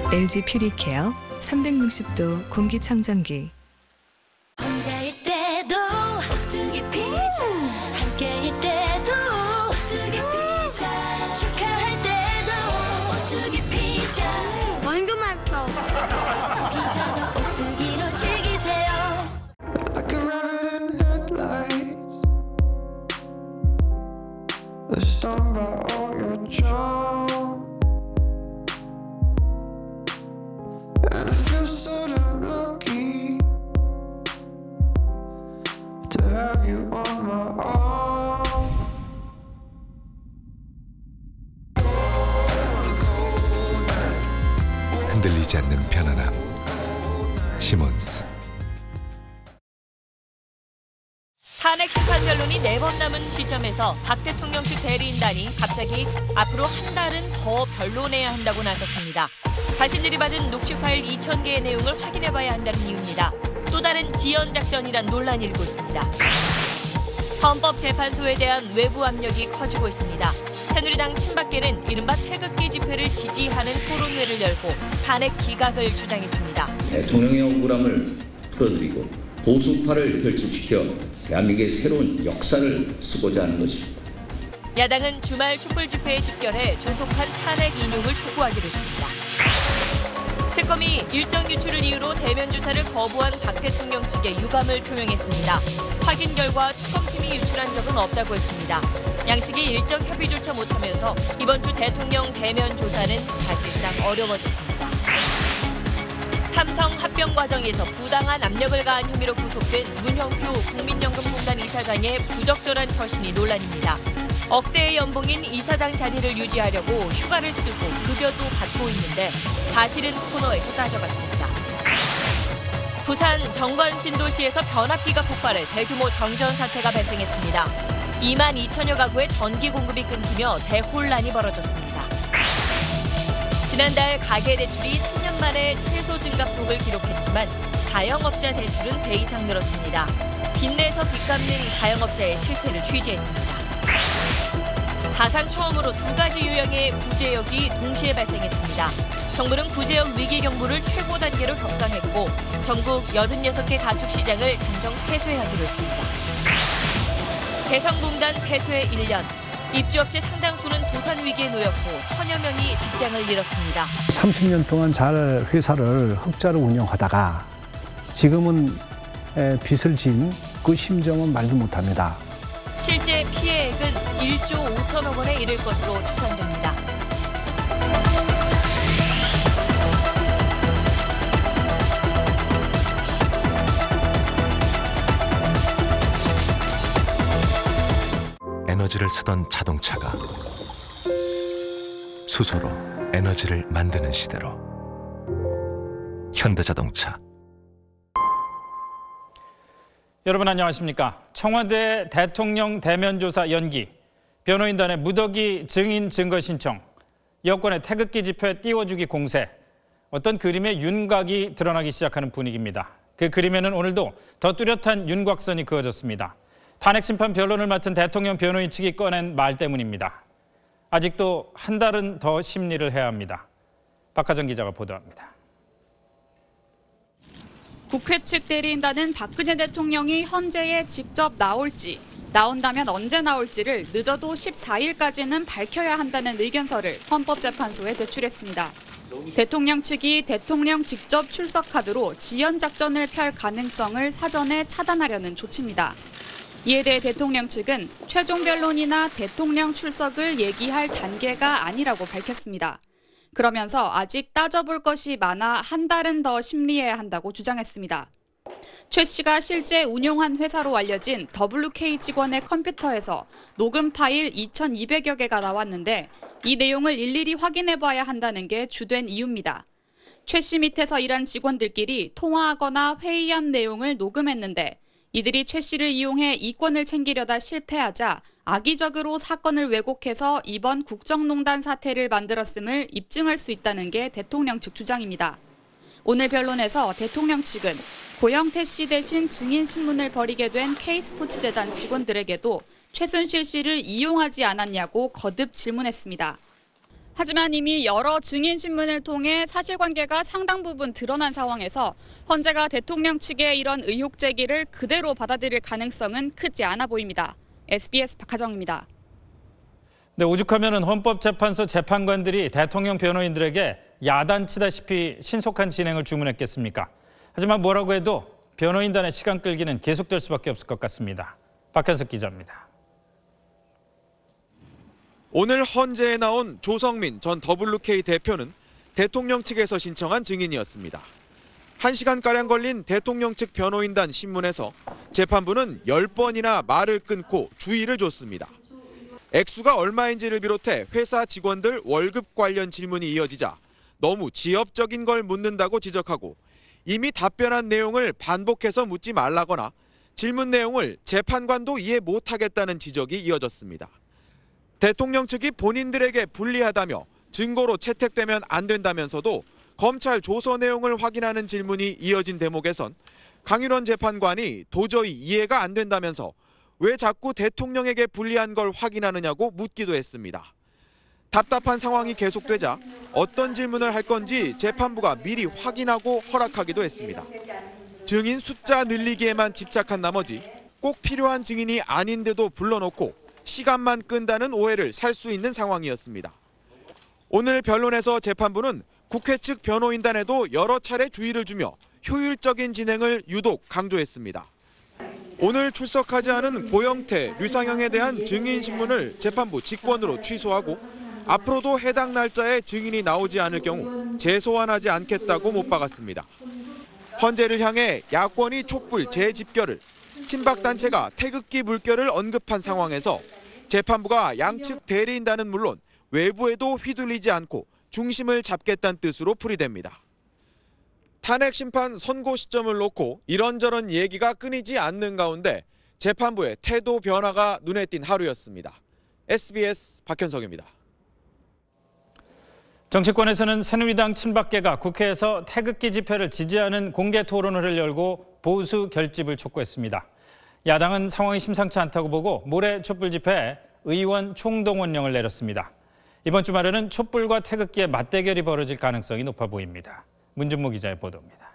LG 퓨리케어 360도 공기청정기. 혼자일 때도 오뚜기 피자, 함께일 때도 오뚜기 피자, 축하할 때도 오뚜기 피자. 완전 맛있어. 피자도 오뚜기로 즐기세요. Like a rabbit in headlights, stung by all your charm, and I feel so damn lucky to have you on my arm. 흔들리지 않는 편안함. 시몬스. 탄핵 심판 변론이 4번 남은 시점에서 박 대통령 측 대리인단이 갑자기 앞으로 한 달은 더 변론해야 한다고 나섰습니다. 자신들이 받은 녹취 파일 2,000개의 내용을 확인해봐야 한다는 이유입니다. 또 다른 지연 작전이란 논란이 일고 있습니다. 헌법재판소에 대한 외부 압력이 커지고 있습니다. 새누리당 친박계는 이른바 태극기 집회를 지지하는 토론회를 열고 탄핵 기각을 주장했습니다. 대통령의 억울함을 풀어드리고 보수파를 결집시켜 대한민국의 새로운 역사를 쓰고자 하는 것입니다. 야당은 주말 촛불 집회에 집결해 조속한 탄핵 인용을 촉구하기로 했습니다. 특검이 일정 유출을 이유로 대면 조사를 거부한 박 대통령 측에 유감을 표명했습니다. 확인 결과 특검팀이 유출한 적은 없다고 했습니다. 양측이 일정 협의조차 못하면서 이번 주 대통령 대면 조사는 사실상 어려워졌습니다. 삼성 합병 과정에서 부당한 압력을 가한 혐의로 구속된 문형표 국민연금공단 이사장의 부적절한 처신이 논란입니다. 억대의 연봉인 이사장 자리를 유지하려고 휴가를 쓰고 급여도 받고 있는데 사실은 코너에서 따져봤습니다. 부산 정관신도시에서 변압기가 폭발해 대규모 정전 사태가 발생했습니다. 2만 2천여 가구의 전기 공급이 끊기며 대혼란이 벌어졌습니다. 지난달 가계 대출이 3년 만에 최소 증가폭을 기록했지만 자영업자 대출은 배 이상 늘었습니다. 빚내서 빚 갚는 자영업자의 실태를 취재했습니다. 사상 처음으로 2가지 유형의 구제역이 동시에 발생했습니다. 정부는 구제역 위기 경보를 최고 단계로 격상했고 전국 86개 가축시장을 잠정 폐쇄하기로 했습니다. 개성공단 폐쇄 1년. 입주업체 상당수는 도산 위기에 놓였고 1000여 명이 직장을 잃었습니다. 30년 동안 잘 회사를 흑자로 운영하다가 지금은 빚을 진 그 심정은 말도 못합니다. 실제 피해액은 1조 5천억 원에 이를 것으로 추산됩니다. 에너지를 쓰던 자동차가 수소로 에너지를 만드는 시대로 현대자동차. 여러분 안녕하십니까? 청와대 대통령 대면조사 연기, 변호인단의 무더기 증인 증거 신청, 여권의 태극기 집회 띄워주기 공세, 어떤 그림의 윤곽이 드러나기 시작하는 분위기입니다. 그 그림에는 오늘도 더 뚜렷한 윤곽선이 그어졌습니다. 탄핵 심판 변론을 맡은 대통령 변호인 측이 꺼낸 말 때문입니다. 아직도 한 달은 더 심리를 해야 합니다. 박하정 기자가 보도합니다. 국회 측 대리인단은 박근혜 대통령이 헌재에 직접 나올지, 나온다면 언제 나올지를 늦어도 14일까지는 밝혀야 한다는 의견서를 헌법재판소에 제출했습니다. 대통령 측이 대통령 직접 출석 카드로 지연 작전을 펼 가능성을 사전에 차단하려는 조치입니다. 이에 대해 대통령 측은 최종 변론이나 대통령 출석을 얘기할 단계가 아니라고 밝혔습니다. 그러면서 아직 따져볼 것이 많아 한 달은 더 심리해야 한다고 주장했습니다. 최 씨가 실제 운용한 회사로 알려진 WK 직원의 컴퓨터에서 녹음 파일 2,200여 개가 나왔는데 이 내용을 일일이 확인해봐야 한다는 게 주된 이유입니다. 최 씨 밑에서 일한 직원들끼리 통화하거나 회의한 내용을 녹음했는데 이들이 최 씨를 이용해 이권을 챙기려다 실패하자 악의적으로 사건을 왜곡해서 이번 국정농단 사태를 만들었음을 입증할 수 있다는 게 대통령 측 주장입니다. 오늘 변론에서 대통령 측은 고영태 씨 대신 증인 신문을 벌이게 된 K스포츠재단 직원들에게도 최순실 씨를 이용하지 않았냐고 거듭 질문했습니다. 하지만 이미 여러 증인 신문을 통해 사실관계가 상당 부분 드러난 상황에서 헌재가 대통령 측의 이런 의혹 제기를 그대로 받아들일 가능성은 크지 않아 보입니다. SBS 박하정입니다. 네, 오죽하면 헌법재판소 재판관들이 대통령 변호인들에게 야단치다시피 신속한 진행을 주문했겠습니까? 하지만 뭐라고 해도 변호인단의 시간 끌기는 계속될 수밖에 없을 것 같습니다. 박현석 기자입니다. 오늘 헌재에 나온 조성민 전 WK 대표는 대통령 측에서 신청한 증인이었습니다. 1시간가량 걸린 대통령 측 변호인단 신문에서 재판부는 10번이나 말을 끊고 주의를 줬습니다. 액수가 얼마인지를 비롯해 회사 직원들 월급 관련 질문이 이어지자 너무 지엽적인 걸 묻는다고 지적하고 이미 답변한 내용을 반복해서 묻지 말라거나 질문 내용을 재판관도 이해 못하겠다는 지적이 이어졌습니다. 대통령 측이 본인들에게 불리하다며 증거로 채택되면 안 된다면서도 검찰 조서 내용을 확인하는 질문이 이어진 대목에선 강윤원 재판관이 도저히 이해가 안 된다면서 왜 자꾸 대통령에게 불리한 걸 확인하느냐고 묻기도 했습니다. 답답한 상황이 계속되자 어떤 질문을 할 건지 재판부가 미리 확인하고 허락하기도 했습니다. 증인 숫자 늘리기에만 집착한 나머지 꼭 필요한 증인이 아닌데도 불러놓고 시간만 끈다는 오해를 살 수 있는 상황이었습니다. 오늘 변론에서 재판부는 국회 측 변호인단에도 여러 차례 주의를 주며 효율적인 진행을 유독 강조했습니다. 오늘 출석하지 않은 고영태, 류상영에 대한 증인 신문을 재판부 직권으로 취소하고 앞으로도 해당 날짜에 증인이 나오지 않을 경우 재소환하지 않겠다고 못 박았습니다. 헌재를 향해 야권이 촛불 재집결을, 친박단체가 태극기 물결을 언급한 상황에서 재판부가 양측 대리인단은 물론 외부에도 휘둘리지 않고 중심을 잡겠다는 뜻으로 풀이됩니다. 탄핵 심판 선고 시점을 놓고 이런저런 얘기가 끊이지 않는 가운데 재판부의 태도 변화가 눈에 띈 하루였습니다. SBS 박현석입니다. 정치권에서는 새누리당 친박계가 국회에서 태극기 집회를 지지하는 공개 토론회를 열고 보수 결집을 촉구했습니다. 야당은 상황이 심상치 않다고 보고 모레 촛불 집회에 의원 총동원령을 내렸습니다. 이번 주말에는 촛불과 태극기의 맞대결이 벌어질 가능성이 높아 보입니다. 문준모 기자의 보도입니다.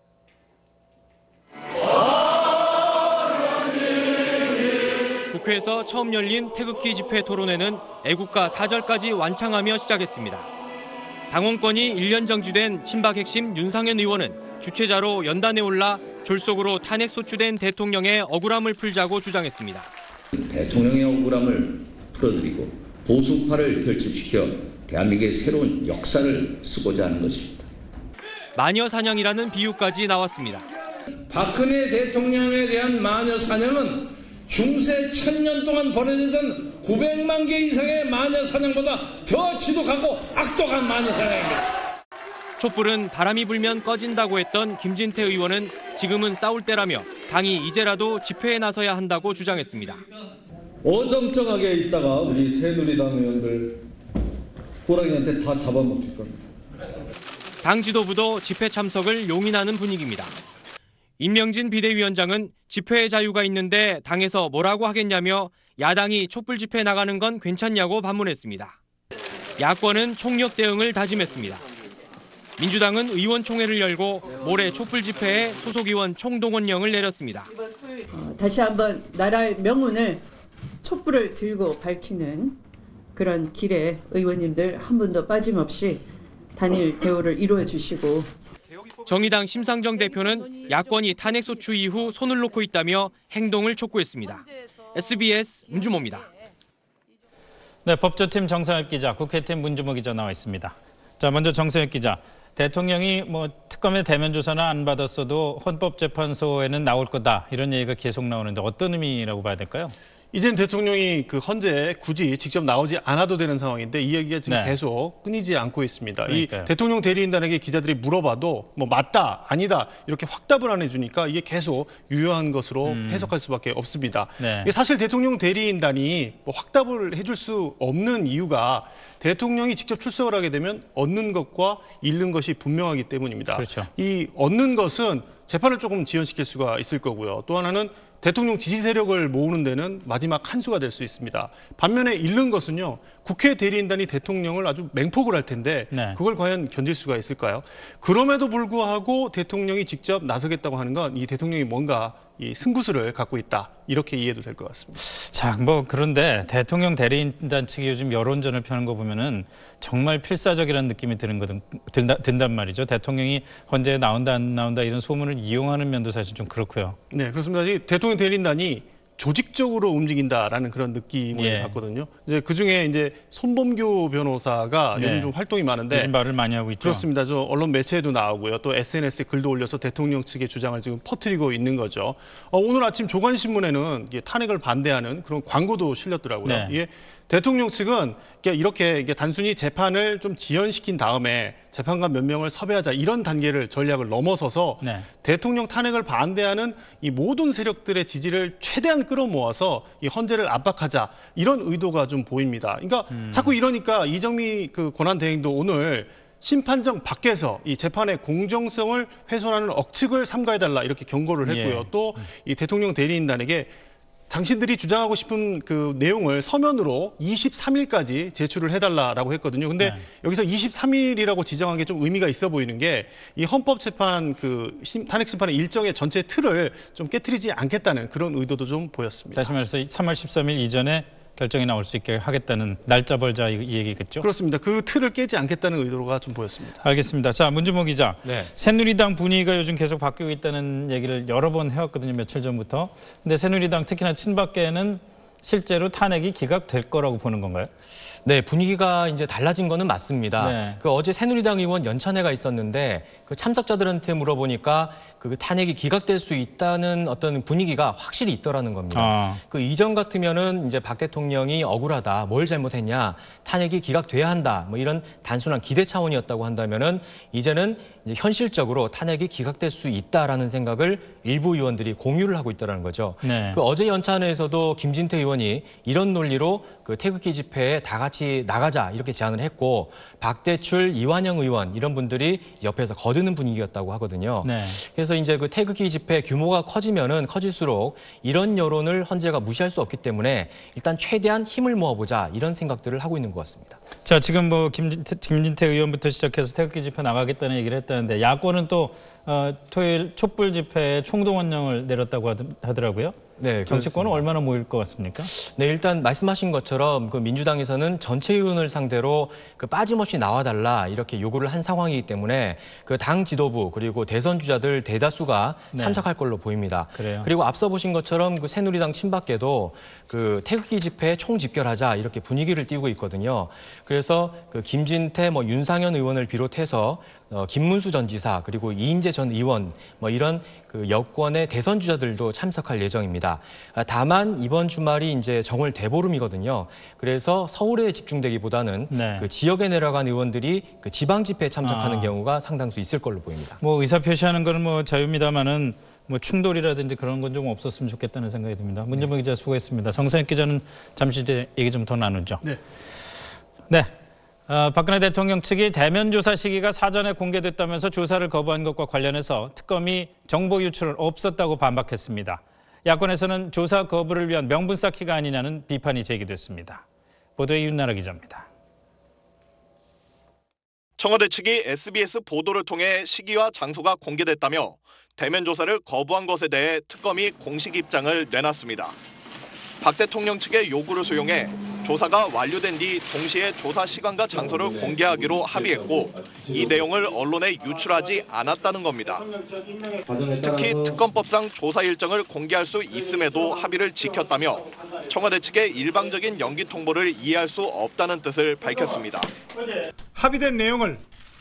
국회에서 처음 열린 태극기 집회 토론회는 애국가 4절까지 완창하며 시작했습니다. 당원권이 1년 정지된 친박 핵심 윤상현 의원은 주최자로 연단에 올라 졸속으로 탄핵 소추된 대통령의 억울함을 풀자고 주장했습니다. 대통령의 억울함을 풀어드리고 보수파를 결집시켜 대한민국의 새로운 역사를 쓰고자 하는 것입니다. 마녀 사냥이라는 비유까지 나왔습니다. 박근혜 대통령에 대한 마녀 사냥은 중세 1000년 동안 벌어지던 900만 개 이상의 마녀 사냥보다 더 지독하고 악독한 마녀 사냥입니다. 촛불은 바람이 불면 꺼진다고 했던 김진태 의원은 지금은 싸울 때라며 당이 이제라도 집회에 나서야 한다고 주장했습니다. 어정쩡하게 있다가 우리 새누리당 의원들 호랑이한테 다 잡아먹힐 겁니다. 당 지도부도 집회 참석을 용인하는 분위기입니다. 임명진 비대위원장은 집회의 자유가 있는데 당에서 뭐라고 하겠냐며 야당이 촛불 집회 나가는 건 괜찮냐고 반문했습니다. 야권은 총력 대응을 다짐했습니다. 민주당은 의원총회를 열고 모레 촛불 집회에 소속 의원 총동원령을 내렸습니다. 다시 한번 나라의 명운을 촛불을 들고 밝히는 그런 길에 의원님들 한 분도 빠짐없이 단일 대우를 이루어 주시고 정의당 심상정 대표는 야권이 탄핵소추 이후 손을 놓고 있다며 행동을 촉구했습니다. SBS 문주모입니다. 네, 법조팀 정상엽 기자, 국회팀 문주모 기자 나와 있습니다. 자, 먼저 정상엽 기자. 대통령이 특검의 대면 조사는 안 받았어도 헌법재판소에는 나올 거다 이런 얘기가 계속 나오는데 어떤 의미라고 봐야 될까요? 이젠 대통령이 그 헌재에 굳이 직접 나오지 않아도 되는 상황인데 이 얘기가 지금 네. 계속 끊이지 않고 있습니다. 그러니까요. 이 대통령 대리인단에게 기자들이 물어봐도 맞다, 아니다 이렇게 확답을 안 해주니까 이게 계속 유효한 것으로 해석할 수밖에 없습니다. 네. 사실 대통령 대리인단이 확답을 해줄 수 없는 이유가 대통령이 직접 출석을 하게 되면 얻는 것과 잃는 것이 분명하기 때문입니다. 그렇죠. 이 얻는 것은 재판을 조금 지연시킬 수가 있을 거고요. 또 하나는 대통령 지지 세력을 모으는 데는 마지막 한 수가 될 수 있습니다. 반면에 잃는 것은요. 국회 대리인단이 대통령을 아주 맹폭을 할 텐데 그걸 과연 견딜 수가 있을까요? 그럼에도 불구하고 대통령이 직접 나서겠다고 하는 건 이 대통령이 뭔가 이 승부수를 갖고 있다. 이렇게 이해도 될 것 같습니다. 자, 뭐 그런데 대통령 대리인단 측이 요즘 여론전을 펴는 거 보면은 정말 필사적이라는 느낌이 든단 말이죠. 대통령이 헌재에 나온다 안 나온다 이런 소문을 이용하는 면도 사실 좀 그렇고요. 네, 그렇습니다. 이 대통령 대리인단이 조직적으로 움직인다라는 그런 느낌을 받거든요. 이제 그 중에 이제 손범규 변호사가 요즘 좀 활동이 많은데 요즘 말을 많이 하고 있죠. 그렇습니다. 저 언론 매체에도 나오고요. 또 SNS에 글도 올려서 대통령 측의 주장을 지금 퍼뜨리고 있는 거죠. 오늘 아침 조간신문에는 탄핵을 반대하는 그런 광고도 실렸더라고요. 이게 대통령 측은 이렇게 단순히 재판을 좀 지연시킨 다음에 재판관 몇 명을 섭외하자 이런 단계를 전략을 넘어서서 대통령 탄핵을 반대하는 이 모든 세력들의 지지를 최대한 끌어모아서 이 헌재를 압박하자 이런 의도가 좀 보입니다. 그러니까 자꾸 이러니까 이정미 그 권한대행도 오늘 심판정 밖에서 이 재판의 공정성을 훼손하는 억측을 삼가해달라 이렇게 경고를 했고요. 또 이 대통령 대리인단에게 당신들이 주장하고 싶은 그 내용을 서면으로 23일까지 제출을 해달라라고 했거든요. 근데 여기서 23일이라고 지정한 게 좀 의미가 있어 보이는 게 이 헌법재판 그 탄핵 심판의 일정의 전체 틀을 좀 깨트리지 않겠다는 그런 의도도 좀 보였습니다. 다시 말해서 3월 13일 이전에 결정이 나올 수 있게 하겠다는 날짜 벌자 이 얘기겠죠? 그렇습니다. 그 틀을 깨지 않겠다는 의도가 좀 보였습니다. 알겠습니다. 자, 문준모 기자. 새누리당 분위기가 요즘 계속 바뀌고 있다는 얘기를 여러 번 해왔거든요. 며칠 전부터. 근데 새누리당 특히나 친박계는 실제로 탄핵이 기각될 거라고 보는 건가요? 네, 분위기가 이제 달라진 거는 맞습니다. 그 어제 새누리당 의원 연찬회가 있었는데 그 참석자들한테 물어보니까 그 탄핵이 기각될 수 있다는 어떤 분위기가 확실히 있더라는 겁니다. 그 이전 같으면은 이제 박 대통령이 억울하다, 뭘 잘못했냐, 탄핵이 기각돼야 한다, 뭐 이런 단순한 기대 차원이었다고 한다면은 이제는 이제 현실적으로 탄핵이 기각될 수 있다라는 생각을 일부 의원들이 공유를 하고 있다는 거죠. 그 어제 연찬회에서도 김진태 의원이 이런 논리로 그 태극기 집회에 다 같이 나가자 이렇게 제안을 했고 박대출, 이완영 의원 이런 분들이 옆에서 거드는 분위기였다고 하거든요. 그래서 이제 그 태극기 집회 규모가 커지면은 커질수록 이런 여론을 헌재가 무시할 수 없기 때문에 일단 최대한 힘을 모아보자 이런 생각들을 하고 있는 것 같습니다. 자, 지금 뭐 김진태 의원부터 시작해서 태극기 집회 나가겠다는 얘기를 했다는데 야권은 또 토요일 촛불 집회에 총동원령을 내렸다고 하더라고요. 네, 정치권은 얼마나 모일 것 같습니까? 네, 일단 말씀하신 것처럼 그 민주당에서는 전체 의원을 상대로 그 빠짐없이 나와달라 이렇게 요구를 한 상황이기 때문에 그 당 지도부 그리고 대선 주자들 대다수가 참석할 걸로 보입니다. 그리고 앞서 보신 것처럼 그 새누리당 친박계도 그 태극기 집회에 총집결하자 이렇게 분위기를 띄우고 있거든요. 그래서 그 김진태, 뭐 윤상현 의원을 비롯해서 김문수 전 지사 그리고 이인재 전 의원 뭐 이런 그 여권의 대선 주자들도 참석할 예정입니다. 다만 이번 주말이 이제 정월 대보름이거든요. 그래서 서울에 집중되기보다는 그 지역에 내려간 의원들이 그 지방 집회에 참석하는 경우가 상당수 있을 걸로 보입니다. 뭐 의사 표시하는 거는 뭐 자유입니다만은 뭐 충돌이라든지 그런 건 좀 없었으면 좋겠다는 생각이 듭니다. 문준모 기자 수고했습니다. 정상혁 기자는 잠시 뒤에 얘기 좀 더 나누죠. 네. 박근혜 대통령 측이 대면 조사 시기가 사전에 공개됐다면서 조사를 거부한 것과 관련해서 특검이 정보 유출은 없었다고 반박했습니다. 야권에서는 조사 거부를 위한 명분 쌓기가 아니냐는 비판이 제기됐습니다. 보도에 윤나라 기자입니다. 청와대 측이 SBS 보도를 통해 시기와 장소가 공개됐다며 대면 조사를 거부한 것에 대해 특검이 공식 입장을 내놨습니다. 박 대통령 측의 요구를 수용해 조사가 완료된 뒤 동시에 조사 시간과 장소를 공개하기로 합의했고 이 내용을 언론에 유출하지 않았다는 겁니다. 특히 특검법상 조사 일정을 공개할 수 있음에도 합의를 지켰다며 청와대 측의 일방적인 연기 통보를 이해할 수 없다는 뜻을 밝혔습니다. 합의된 내용을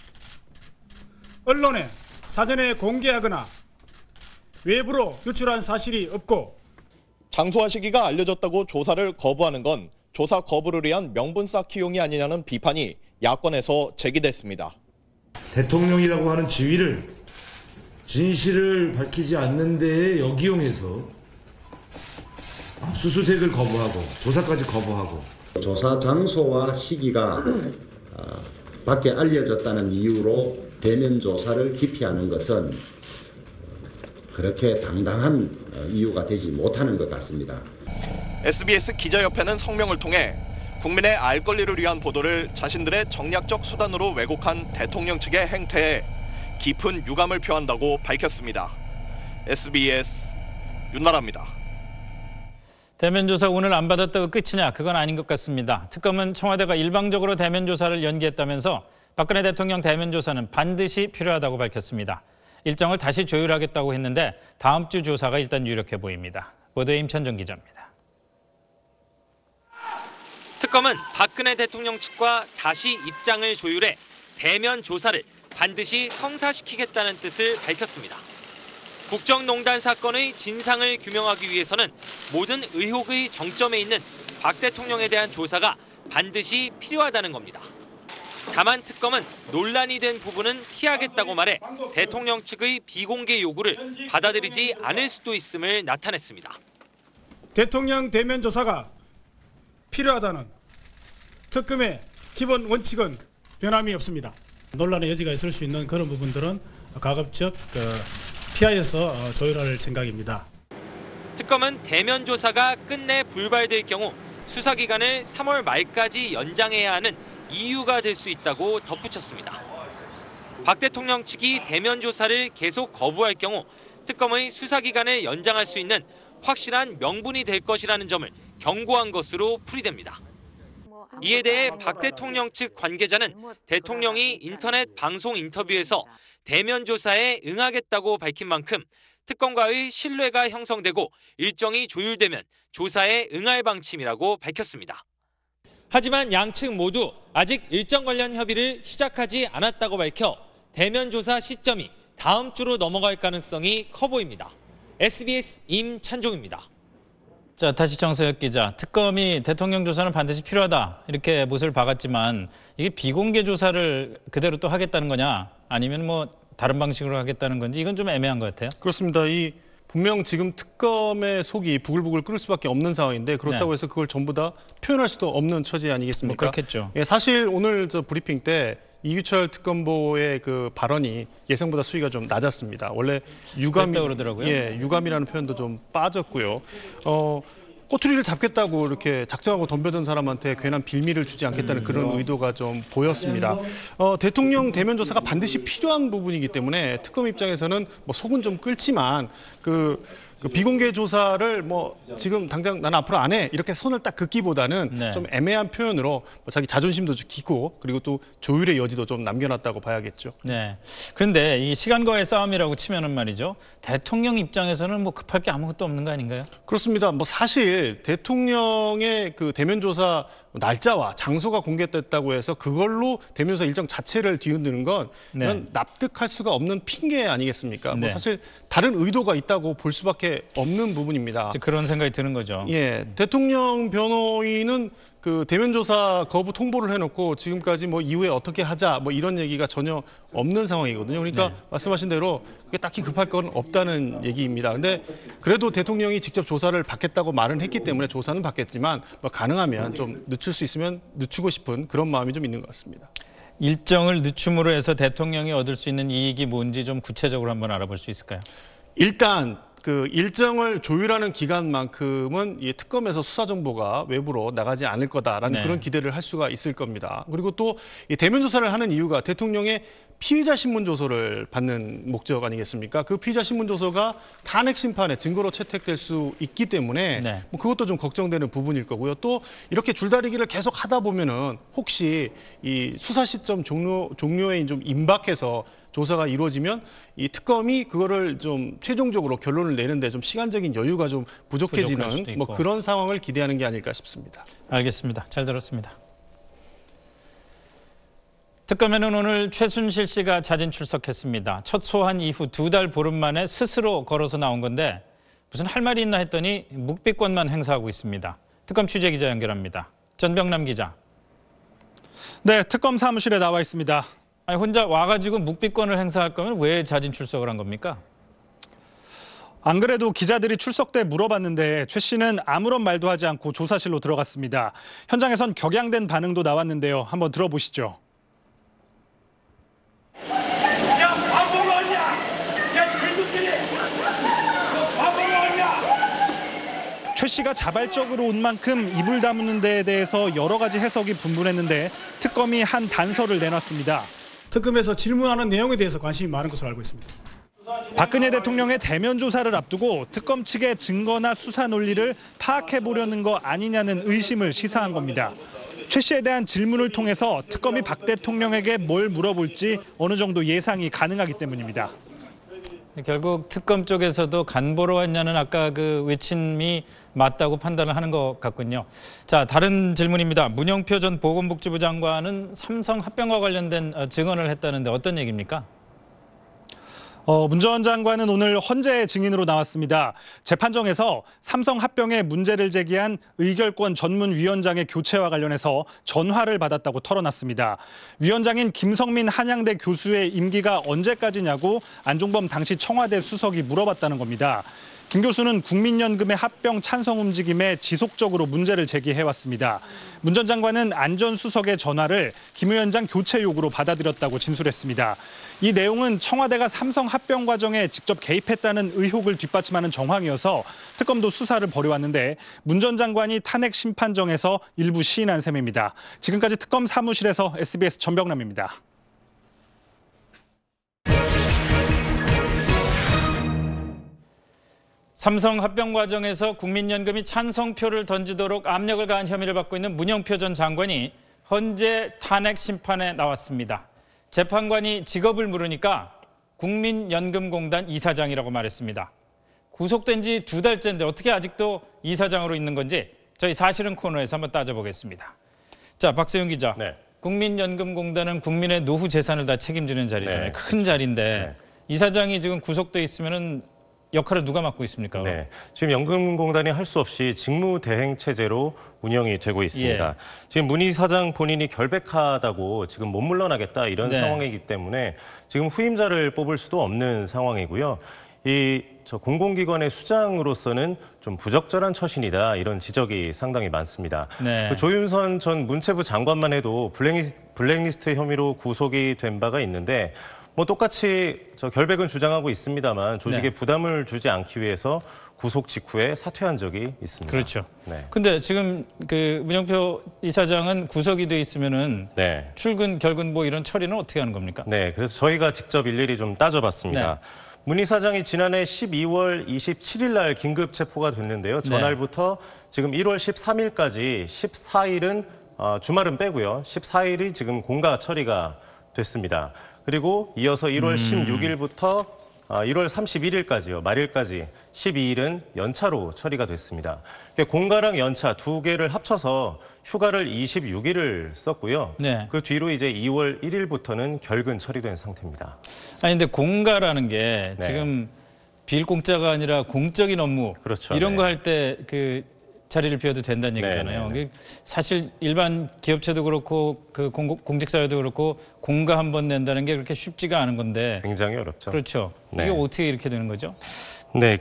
언론에 사전에 공개하거나 외부로 유출한 사실이 없고 장소와 시기가 알려졌다고 조사를 거부하는 건 조사 거부를 위한 명분 쌓기용이 아니냐는 비판이 야권에서 제기됐습니다. 대통령이라고 하는 지위를 진실을 밝히지 않는 데에 역이용해서 압수수색을 거부하고 조사까지 거부하고 조사 장소와 시기가 밖에 알려졌다는 이유로 대면 조사를 기피하는 것은 그렇게 당당한 이유가 되지 못하는 것 같습니다. SBS 기자협회는 성명을 통해 국민의 알 권리를 위한 보도를 자신들의 정략적 수단으로 왜곡한 대통령 측의 행태에 깊은 유감을 표한다고 밝혔습니다. SBS 윤나라입니다. 대면 조사 오늘 안 받았다고 끝이냐? 그건 아닌 것 같습니다. 특검은 청와대가 일방적으로 대면 조사를 연기했다면서 박근혜 대통령 대면 조사는 반드시 필요하다고 밝혔습니다. 일정을 다시 조율하겠다고 했는데 다음 주 조사가 일단 유력해 보입니다. 보도에 임찬정 기자입니다. 특검은 박근혜 대통령 측과 다시 입장을 조율해 대면 조사를 반드시 성사시키겠다는 뜻을 밝혔습니다. 국정농단 사건의 진상을 규명하기 위해서는 모든 의혹의 정점에 있는 박 대통령에 대한 조사가 반드시 필요하다는 겁니다. 다만 특검은 논란이 된 부분은 피하겠다고 말해 대통령 측의 비공개 요구를 받아들이지 않을 수도 있음을 나타냈습니다. 대통령 대면 조사가 필요하다는 특검의 기본 원칙은 변함이 없습니다. 논란의 여지가 있을 수 있는 그런 부분들은 가급적 피하여서 조율할 생각입니다. 특검은 대면 조사가 끝내 불발될 경우 수사기간을 3월 말까지 연장해야 하는 이유가 될 수 있다고 덧붙였습니다. 박 대통령 측이 대면 조사를 계속 거부할 경우 특검의 수사기간을 연장할 수 있는 확실한 명분이 될 것이라는 점을 경고한 것으로 풀이됩니다. 이에 대해 박 대통령 측 관계자는 대통령이 인터넷 방송 인터뷰에서 대면 조사에 응하겠다고 밝힌 만큼 특검과의 신뢰가 형성되고 일정이 조율되면 조사에 응할 방침이라고 밝혔습니다. 하지만 양측 모두 아직 일정 관련 협의를 시작하지 않았다고 밝혀 대면 조사 시점이 다음 주로 넘어갈 가능성이 커 보입니다. SBS 임찬종입니다. 자, 다시 정서혁 기자. 특검이 대통령 조사는 반드시 필요하다 이렇게 못을 박았지만 이게 비공개 조사를 그대로 또 하겠다는 거냐 아니면 뭐 다른 방식으로 하겠다는 건지 이건 좀 애매한 것 같아요. 그렇습니다. 분명 지금 특검의 속이 부글부글 끓을 수밖에 없는 상황인데 그렇다고 해서 그걸 전부 다 표현할 수도 없는 처지 아니겠습니까? 뭐 그렇겠죠. 예, 사실 오늘 브리핑 때 이규철 특검보의 그 발언이 예상보다 수위가 좀 낮았습니다. 원래 그러더라고요. 유감이라는 표현도 좀 빠졌고요. 꼬투리를 잡겠다고 이렇게 작정하고 덤벼든 사람한테 괜한 빌미를 주지 않겠다는 그런 의도가 좀 보였습니다. 대통령 대면 조사가 반드시 필요한 부분이기 때문에 특검 입장에서는 뭐 속은 좀 끓지만 그 비공개 조사를 뭐 지금 당장 나는 앞으로 안 해 이렇게 선을 딱 긋기보다는 좀 애매한 표현으로 뭐 자기 자존심도 지키고 그리고 또 조율의 여지도 좀 남겨놨다고 봐야겠죠. 네. 그런데 이 시간과의 싸움이라고 치면은 말이죠. 대통령 입장에서는 뭐 급할 게 아무것도 없는 거 아닌가요? 그렇습니다. 뭐 사실 대통령의 그 대면 조사 날짜와 장소가 공개됐다고 해서 그걸로 대면 조사 일정 자체를 뒤흔드는 건 이건 납득할 수가 없는 핑계 아니겠습니까? 뭐 사실 다른 의도가 있다고 볼 수밖에 없는 부분입니다. 그런 생각이 드는 거죠. 예, 대통령 변호인은 그 대면 조사 거부 통보를 해놓고 지금까지 뭐 이후에 어떻게 하자 뭐 이런 얘기가 전혀 없는 상황이거든요. 그러니까 말씀하신 대로 그게 딱히 급할 건 없다는 얘기입니다. 근데 그래도 대통령이 직접 조사를 받겠다고 말은 했기 때문에 조사는 받겠지만 뭐 가능하면 좀 늦출 수 있으면 늦추고 싶은 그런 마음이 좀 있는 것 같습니다. 일정을 늦춤으로 해서 대통령이 얻을 수 있는 이익이 뭔지 좀 구체적으로 한번 알아볼 수 있을까요? 일단 그 일정을 조율하는 기간만큼은 이 특검에서 수사 정보가 외부로 나가지 않을 거다라는 그런 기대를 할 수가 있을 겁니다. 그리고 또 이 대면 조사를 하는 이유가 대통령의 피의자 신문 조서를 받는 목적 아니겠습니까? 그 피의자 신문 조서가 탄핵 심판의 증거로 채택될 수 있기 때문에 뭐 그것도 좀 걱정되는 부분일 거고요. 또 이렇게 줄다리기를 계속 하다 보면은 혹시 이 수사 시점 종료에 좀 임박해서 조사가 이루어지면 이 특검이 그거를 좀 최종적으로 결론을 내는데 좀 시간적인 여유가 좀 부족해지는 뭐 그런 상황을 기대하는 게 아닐까 싶습니다. 알겠습니다. 잘 들었습니다. 특검에는 오늘 최순실 씨가 자진 출석했습니다. 첫 소환 이후 2달 보름 만에 스스로 걸어서 나온 건데 무슨 할 말이 있나 했더니 묵비권만 행사하고 있습니다. 특검 취재기자 연결합니다. 전병남 기자. 네, 특검 사무실에 나와 있습니다. 아니, 혼자 와가지고 묵비권을 행사할 거면 왜 자진 출석을 한 겁니까? 안 그래도 기자들이 출석 때 물어봤는데 최 씨는 아무런 말도 하지 않고 조사실로 들어갔습니다. 현장에선 격양된 반응도 나왔는데요. 한번 들어보시죠. 야, 바보가 아니야! 야, 최순실이! 씨가 자발적으로 온 만큼 이불 다무는 데에 대해서 여러 가지 해석이 분분했는데 특검이 한 단서를 내놨습니다. 특검에서 질문하는 내용에 대해서 관심이 많은 것으로 알고 있습니다. 박근혜 대통령의 대면 조사를 앞두고 특검 측의 증거나 수사 논리를 파악해 보려는 거 아니냐는 의심을 시사한 겁니다. 최 씨에 대한 질문을 통해서 특검이 박 대통령에게 뭘 물어볼지 어느 정도 예상이 가능하기 때문입니다. 결국 특검 쪽에서도 간 보러 왔냐는 아까 그 외침이 맞다고 판단을 하는 것 같군요. 자, 다른 질문입니다. 문영표 전 보건복지부 장관은 삼성 합병과 관련된 증언을 했다는데 어떤 얘기입니까? 문 전 장관은 오늘 헌재 증인으로 나왔습니다. 재판정에서 삼성 합병에 문제를 제기한 의결권 전문위원장의 교체와 관련해서 전화를 받았다고 털어놨습니다. 위원장인 김성민 한양대 교수의 임기가 언제까지냐고 안종범 당시 청와대 수석이 물어봤다는 겁니다. 김 교수는 국민연금의 합병 찬성 움직임에 지속적으로 문제를 제기해왔습니다. 문 전 장관은 안 전 수석의 전화를 김 위원장 교체 요구로 받아들였다고 진술했습니다. 이 내용은 청와대가 삼성 합병 과정에 직접 개입했다는 의혹을 뒷받침하는 정황이어서 특검도 수사를 벌여왔는데 문 전 장관이 탄핵 심판정에서 일부 시인한 셈입니다. 지금까지 특검 사무실에서 SBS 전병남입니다. 삼성 합병 과정에서 국민연금이 찬성표를 던지도록 압력을 가한 혐의를 받고 있는 문영표 전 장관이 헌재 탄핵 심판에 나왔습니다. 재판관이 직업을 물으니까 국민연금공단 이사장이라고 말했습니다. 구속된 지 2달째인데 어떻게 아직도 이사장으로 있는 건지 저희 사실은 코너에서 한번 따져보겠습니다. 자, 박세윤 기자. 네. 국민연금공단은 국민의 노후 재산을 다 책임지는 자리잖아요. 네. 큰 자리인데 이사장이 지금 구속돼 있으면은 역할을 누가 맡고 있습니까? 네, 지금 연금공단이 할 수 없이 직무대행 체제로 운영이 되고 있습니다. 예. 지금 문 이사장 본인이 결백하다고 지금 못 물러나겠다 이런 상황이기 때문에 지금 후임자를 뽑을 수도 없는 상황이고요. 저 공공기관의 수장으로서는 좀 부적절한 처신이다 이런 지적이 상당히 많습니다. 네. 그 조윤선 전 문체부 장관만 해도 블랙리스트 혐의로 구속이 된 바가 있는데 뭐 똑같이 저 결백은 주장하고 있습니다만 조직에 부담을 주지 않기 위해서 구속 직후에 사퇴한 적이 있습니다. 그렇죠. 근데 지금 그 문영표 이사장은 구속이 돼 있으면은 출근, 결근 뭐 이런 처리는 어떻게 하는 겁니까? 네, 그래서 저희가 직접 일일이 좀 따져봤습니다. 문 이사장이 지난해 12월 27일 날 긴급 체포가 됐는데요. 전날부터 지금 1월 13일까지 14일은 주말은 빼고요. 14일이 지금 공가 처리가 됐습니다. 그리고 이어서 1월 16일부터 1월 31일까지요. 말일까지 12일은 연차로 처리가 됐습니다. 공가랑 연차 두 개를 합쳐서 휴가를 26일을 썼고요. 그 뒤로 이제 2월 1일부터는 결근 처리된 상태입니다. 아니 근데 공가라는 게 지금 빌공짜가 아니라 공적인 업무 이런 거 할 때 그 자리를 비워도 된다는 얘기잖아요. 사실 일반 기업체도 그렇고 그 공직사회도 그렇고 공가 한 번 낸다는 게 그렇게 쉽지가 않은 건데 굉장히 어렵죠. 그렇죠. 이게 어떻게 이렇게 되는 거죠? 네,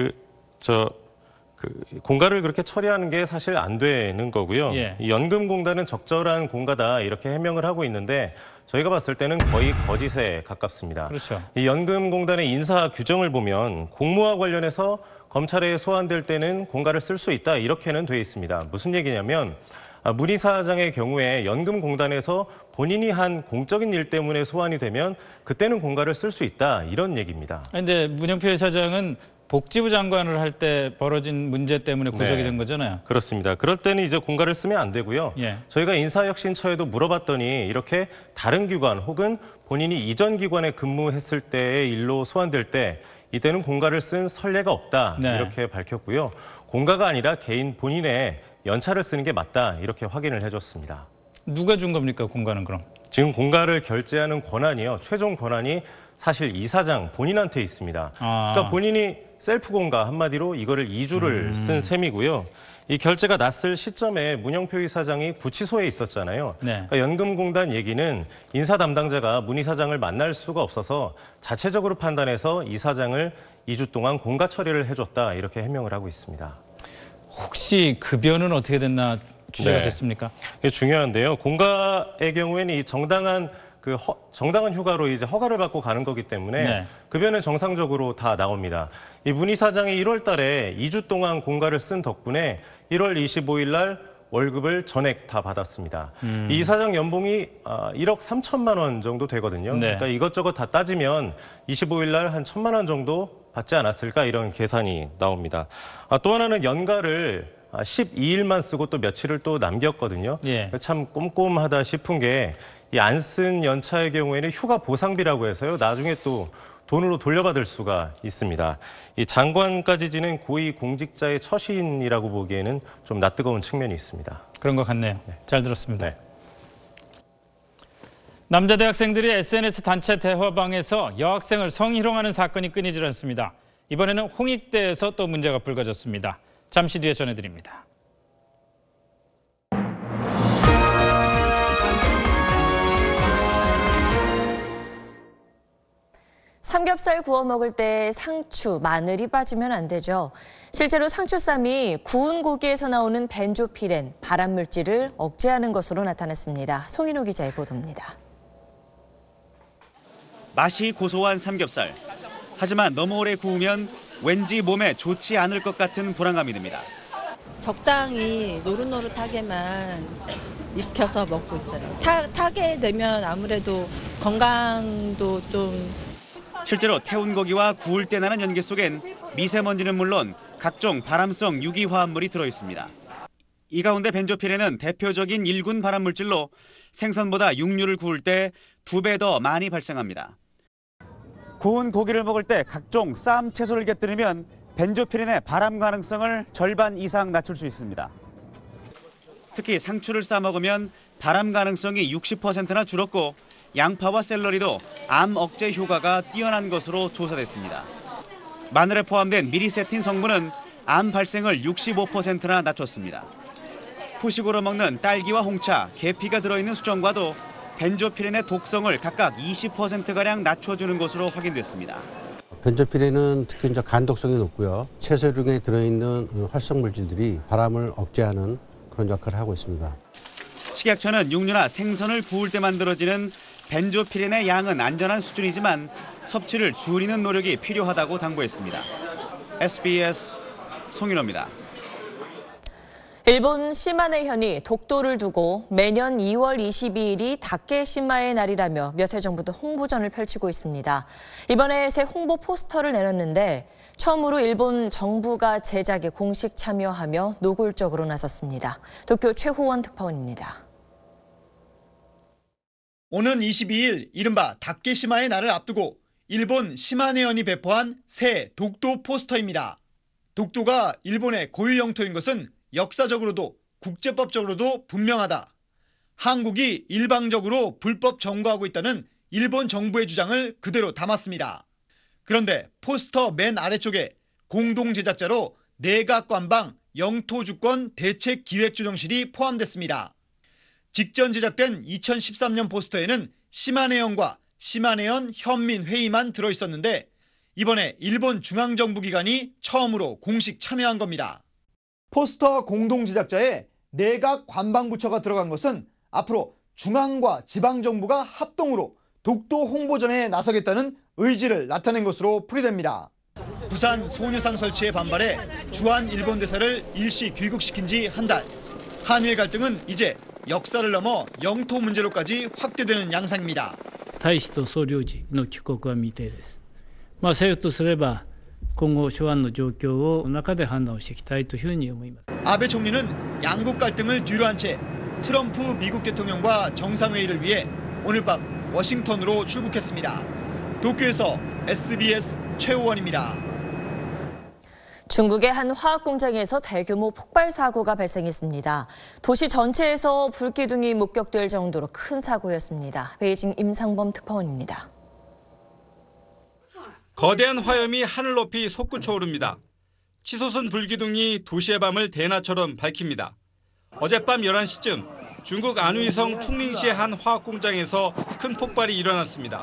공가를 그렇게 처리하는 게 사실 안 되는 거고요. 이 연금공단은 적절한 공가다 이렇게 해명을 하고 있는데 저희가 봤을 때는 거의 거짓에 가깝습니다. 그렇죠. 이 연금공단의 인사 규정을 보면 공무와 관련해서 검찰에 소환될 때는 공가를 쓸 수 있다 이렇게는 돼 있습니다. 무슨 얘기냐면 문 이사장의 경우에 연금공단에서 본인이 한 공적인 일 때문에 소환이 되면 그때는 공가를 쓸 수 있다 이런 얘기입니다. 그런데 문영표 이사장은 복지부 장관을 할 때 벌어진 문제 때문에 구속이 된 거잖아요. 그렇습니다. 그럴 때는 이제 공가를 쓰면 안 되고요. 저희가 인사혁신처에도 물어봤더니 이렇게 다른 기관 혹은 본인이 이전 기관에 근무했을 때의 일로 소환될 때 이때는 공가를 쓴 선례가 없다 이렇게 밝혔고요. 공가가 아니라 개인 본인의 연차를 쓰는 게 맞다 이렇게 확인을 해줬습니다. 누가 준 겁니까 공가는 그럼? 지금 공가를 결제하는 권한이요. 최종 권한이 사실 이사장 본인한테 있습니다. 그러니까 본인이 셀프 공가 한마디로 이거를 2주를 쓴 셈이고요. 이 결제가 났을 시점에 문영표 이사장이 구치소에 있었잖아요. 그러니까 연금공단 얘기는 인사 담당자가 문 이사장을 만날 수가 없어서 자체적으로 판단해서 이사장을 2주 동안 공가 처리를 해줬다 이렇게 해명을 하고 있습니다. 혹시 급여는 어떻게 됐나 취재가 됐습니까? 이게 중요한데요. 공가의 경우에는 이 정당한 그 정당한 휴가로 이제 허가를 받고 가는 거기 때문에 네. 급여는 정상적으로 다 나옵니다. 이 문희 사장이 1월 달에 2주 동안 공가를 쓴 덕분에 1월 25일 날 월급을 전액 다 받았습니다. 이 사장 연봉이 1억 3천만 원 정도 되거든요. 네. 그러니까 이것저것 다 따지면 25일 날 한 1천만 원 정도 받지 않았을까 이런 계산이 나옵니다. 또 하나는 연가를 12일만 쓰고 또 며칠을 또 남겼거든요. 예. 참 꼼꼼하다 싶은 게 이 안 쓴 연차의 경우에는 휴가 보상비라고 해서요. 나중에 또 돈으로 돌려받을 수가 있습니다. 이 장관까지 지낸 고위 공직자의 처신이라고 보기에는 좀 낯뜨거운 측면이 있습니다. 그런 것 같네요. 잘 들었습니다. 네. 남자 대학생들이 SNS 단체 대화방에서 여학생을 성희롱하는 사건이 끊이질 않습니다. 이번에는 홍익대에서 또 문제가 불거졌습니다. 잠시 뒤에 전해드립니다. 삼겹살 구워 먹을 때 상추, 마늘이 빠지면 안 되죠. 실제로 상추쌈이 구운 고기에서 나오는 벤조피렌, 발암물질을 억제하는 것으로 나타났습니다. 송인호 기자의 보도입니다. 맛이 고소한 삼겹살. 하지만 너무 오래 구우면 왠지 몸에 좋지 않을 것 같은 불안감이 듭니다. 적당히 노릇노릇하게만 익혀서 먹고 있어요. 타게 되면 아무래도 건강도 좀... 실제로 태운 고기와 구울 때 나는 연기 속엔 미세먼지는 물론 각종 발암성 유기화합물이 들어있습니다. 이 가운데 벤조피렌은 대표적인 1군 발암물질로 생선보다 육류를 구울 때 2배 더 많이 발생합니다. 구운 고기를 먹을 때 각종 쌈, 채소를 곁들이면 벤조피렌의 발암 가능성을 절반 이상 낮출 수 있습니다. 특히 상추를 싸 먹으면 발암 가능성이 60%나 줄었고 양파와 샐러리도 암 억제 효과가 뛰어난 것으로 조사됐습니다. 마늘에 포함된 미리세틴 성분은 암 발생을 65%나 낮췄습니다. 후식으로 먹는 딸기와 홍차, 계피가 들어있는 수정과도 벤조피렌의 독성을 각각 20%가량 낮춰주는 것으로 확인됐습니다. 벤조피렌은 특히 이제 간독성이 높고요. 채소 중에 들어있는 활성 물질들이 발암을 억제하는 그런 역할을 하고 있습니다. 식약처는 육류나 생선을 구울 때 만들어지는 벤조피렌의 양은 안전한 수준이지만 섭취를 줄이는 노력이 필요하다고 당부했습니다. SBS 송인호입니다. 일본 시마네현이 독도를 두고 매년 2월 22일이 닭개 신마의 날이라며 몇 해 전부터 홍보전을 펼치고 있습니다. 이번에 새 홍보 포스터를 내놨는데 처음으로 일본 정부가 제작에 공식 참여하며 노골적으로 나섰습니다. 도쿄 최호원 특파원입니다. 오는 22일 이른바 닭개시마의 날을 앞두고 일본 시마네현이 배포한 새 독도 포스터입니다. 독도가 일본의 고유 영토인 것은 역사적으로도 국제법적으로도 분명하다. 한국이 일방적으로 불법 점거하고 있다는 일본 정부의 주장을 그대로 담았습니다. 그런데 포스터 맨 아래쪽에 공동 제작자로 내각관방 영토주권 대책기획조정실이 포함됐습니다. 직전 제작된 2013년 포스터에는 시마네현과 시마네현 현민회의만 들어있었는데 이번에 일본 중앙정부기관이 처음으로 공식 참여한 겁니다. 포스터 공동 제작자에 내각 관방부처가 들어간 것은 앞으로 중앙과 지방정부가 합동으로 독도 홍보전에 나서겠다는 의지를 나타낸 것으로 풀이됩니다. 부산 소녀상 설치에 반발해 주한 일본 대사를 일시 귀국시킨 지 한 달. 한일 갈등은 이제 역사를 넘어 영토 문제로까지 확대되는 양상입니다. 大使と総領事の帰国は未定です。政府とすれば今後諸案の状況を中で判断をしていきたいというふうに思います。 아베 총리는 양국 갈등을 뒤로한 채 트럼프 미국 대통령과 정상회의를 위해 오늘 밤 워싱턴으로 출국했습니다. 도쿄에서 SBS 최호원입니다. 중국의 한 화학 공장에서 대규모 폭발 사고가 발생했습니다. 도시 전체에서 불기둥이 목격될 정도로 큰 사고였습니다. 베이징 임상범 특파원입니다. 거대한 화염이 하늘 높이 솟구쳐 오릅니다. 치솟은 불기둥이 도시의 밤을 대낮처럼 밝힙니다. 어젯밤 11시쯤 중국 안휘성 퉁링시의 한 화학 공장에서 큰 폭발이 일어났습니다.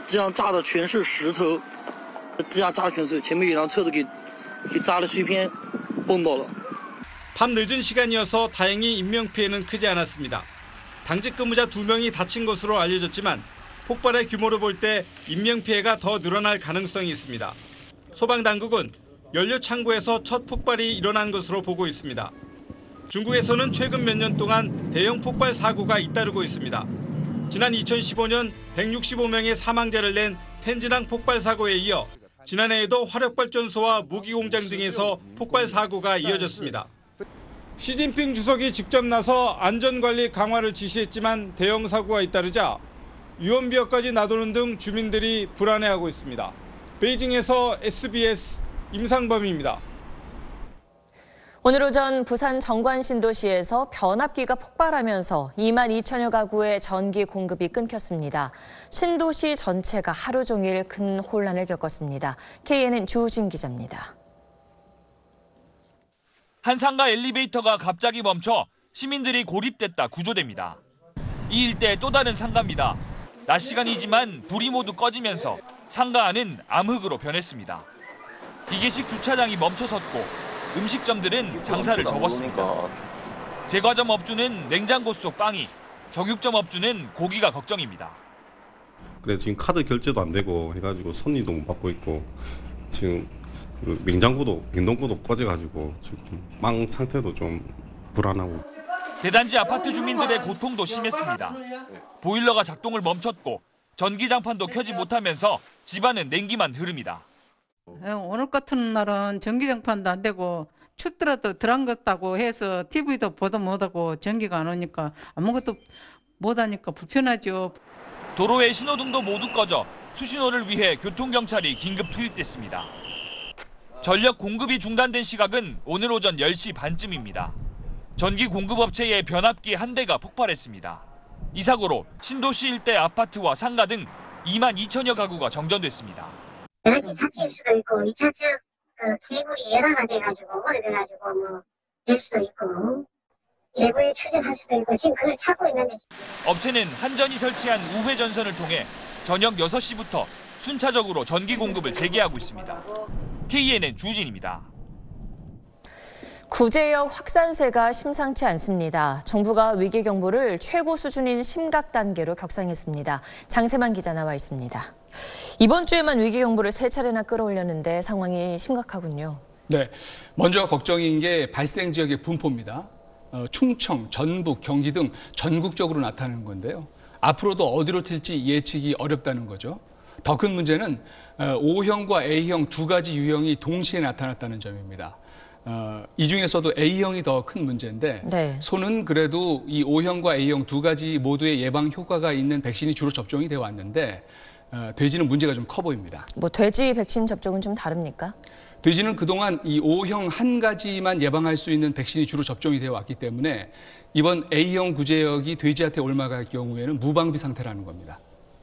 밤 늦은 시간이어서 다행히 인명피해는 크지 않았습니다. 당직 근무자 2명이 다친 것으로 알려졌지만 폭발의 규모로 볼 때 인명피해가 더 늘어날 가능성이 있습니다. 소방당국은 연료 창고에서 첫 폭발이 일어난 것으로 보고 있습니다. 중국에서는 최근 몇 년 동안 대형 폭발 사고가 잇따르고 있습니다. 지난 2015년 165명의 사망자를 낸 텐진항 폭발 사고에 이어 지난해에도 화력발전소와 무기공장 등에서 폭발 사고가 이어졌습니다. 시진핑 주석이 직접 나서 안전관리 강화를 지시했지만 대형 사고가 잇따르자 유언비어까지 놔두는 등 주민들이 불안해하고 있습니다. 베이징에서 SBS 임상범입니다. 오늘 오전 부산 정관 신도시에서 변압기가 폭발하면서 2만 2천여 가구의 전기 공급이 끊겼습니다. 신도시 전체가 하루 종일 큰 혼란을 겪었습니다. KNN 주우진 기자입니다. 한 상가 엘리베이터가 갑자기 멈춰 시민들이 고립됐다 구조됩니다. 이 일대의 또 다른 상가입니다. 낮 시간이지만 불이 모두 꺼지면서 상가 안은 암흑으로 변했습니다. 기계식 주차장이 멈춰섰고 음식점들은 장사를 접었습니다. 제과점 업주는 냉장고 속 빵이, 정육점 업주는 고기가 걱정입니다. 그래 지금 카드 결제도 안 되고 해가지고 손님도 못 받고 있고 지금 냉장고도 냉동고도 꺼져가지고 지금 빵 상태도 좀 불안하고. 대단지 아파트 주민들의 고통도 심했습니다. 보일러가 작동을 멈췄고 전기장판도 켜지 못하면서 집안은 냉기만 흐릅니다. 오늘 같은 날은 전기장판도 안 되고 춥더라도 들어갔다고 해서 TV도 보도 못하고 전기가 안 오니까 아무것도 못하니까 불편하죠. 도로의 신호등도 모두 꺼져 수신호를 위해 교통경찰이 긴급 투입됐습니다. 전력 공급이 중단된 시각은 오늘 오전 10시 반쯤입니다. 전기 공급업체의 변압기 한 대가 폭발했습니다. 이 사고로 신도시 일대 아파트와 상가 등 2만 2천여 가구가 정전됐습니다. 변압기 자체일 수도 있고 2차 측 케이블이 열화가 돼가지고 오래돼가지고 될 수도 있고 일부에 추진할 수도 있고 지금 그걸 찾고 있는데. 업체는 한전이 설치한 우회 전선을 통해 저녁 6시부터 순차적으로 전기 공급을 재개하고 있습니다. KNN 주진입니다. 구제역 확산세가 심상치 않습니다. 정부가 위기 경보를 최고 수준인 심각 단계로 격상했습니다. 장세만 기자 나와 있습니다. 이번 주에만 위기 경보를 3차례나 끌어올렸는데 상황이 심각하군요. 네, 먼저 걱정인 게 발생 지역의 분포입니다. 충청, 전북, 경기 등 전국적으로 나타나는 건데요. 앞으로도 어디로 튈지 예측이 어렵다는 거죠. 더 큰 문제는 O형과 A형 두 가지 유형이 동시에 나타났다는 점입니다. 이 중에서도 A형이 더 큰 문제인데 네. 소는 그래도 이 O형과 A형 두 가지 모두의 예방 효과가 있는 백신이 주로 접종이 되어 왔는데 돼지는 문제가 좀 커 보입니다. 돼지 백신 접종은 좀 다릅니까? 돼지는 그동안 이 O형 한 가지만 예방할 수 있는 백신이 주로 접종이 되어 왔기 때문에 이번 A형 구제역이 돼지한테 올라갈 경우에는 무방비 상태라는 겁니다.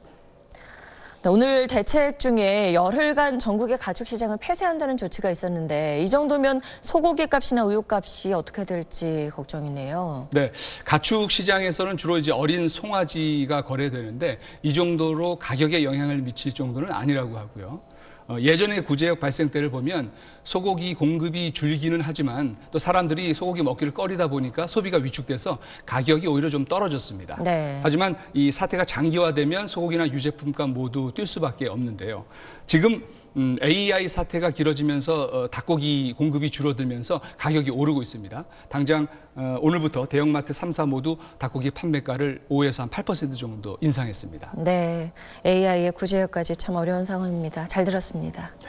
오늘 대책 중에 열흘간 전국의 가축 시장을 폐쇄한다는 조치가 있었는데 이 정도면 소고기 값이나 우유 값이 어떻게 될지 걱정이네요. 네, 가축 시장에서는 주로 이제 어린 송아지가 거래되는데 이 정도로 가격에 영향을 미칠 정도는 아니라고 하고요. 예전에 구제역 발생 때를 보면 소고기 공급이 줄기는 하지만 또 사람들이 소고기 먹기를 꺼리다 보니까 소비가 위축돼서 가격이 오히려 좀 떨어졌습니다. 네. 하지만 이 사태가 장기화되면 소고기나 유제품값 모두 뛸 수밖에 없는데요. 지금 AI 사태가 길어지면서 닭고기 공급이 줄어들면서 가격이 오르고 있습니다. 당장 오늘부터 대형마트 3사 모두 닭고기 판매가를 5에서 한 8% 정도 인상했습니다. 네, AI의 구제역까지 참 어려운 상황입니다. 잘 들었습니다. 네.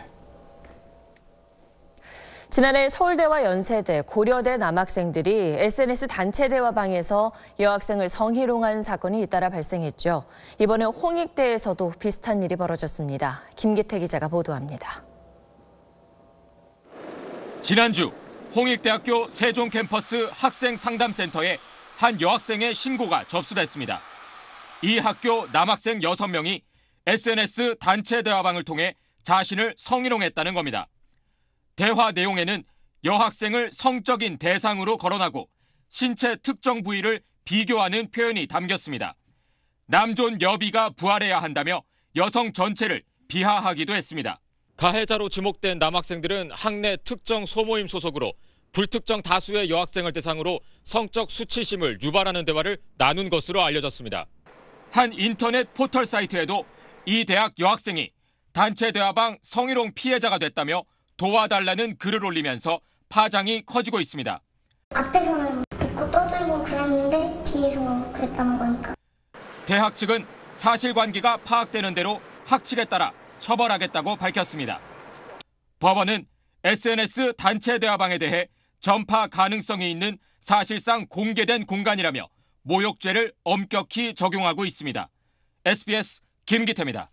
지난해 서울대와 연세대, 고려대 남학생들이 SNS 단체 대화방에서 여학생을 성희롱한 사건이 잇따라 발생했죠. 이번에 홍익대에서도 비슷한 일이 벌어졌습니다. 김기태 기자가 보도합니다. 지난주 홍익대학교 세종 캠퍼스 학생 상담센터에 한 여학생의 신고가 접수됐습니다. 이 학교 남학생 6명이 SNS 단체 대화방을 통해 자신을 성희롱했다는 겁니다. 대화 내용에는 여학생을 성적인 대상으로 거론하고 신체 특정 부위를 비교하는 표현이 담겼습니다. 남존 여비가 부활해야 한다며 여성 전체를 비하하기도 했습니다. 가해자로 지목된 남학생들은 학내 특정 소모임 소속으로 불특정 다수의 여학생을 대상으로 성적 수치심을 유발하는 대화를 나눈 것으로 알려졌습니다. 한 인터넷 포털 사이트에도 이 대학 여학생이 단체 대화방 성희롱 피해자가 됐다며 도와달라는 글을 올리면서 파장이 커지고 있습니다. 앞에서는 웃고 떠들고 그랬는데 뒤에서 그랬다는 거니까. 대학 측은 사실관계가 파악되는 대로 학칙에 따라 처벌하겠다고 밝혔습니다. 법원은 SNS 단체 대화방에 대해 전파 가능성이 있는 사실상 공개된 공간이라며 모욕죄를 엄격히 적용하고 있습니다. SBS 김기태입니다.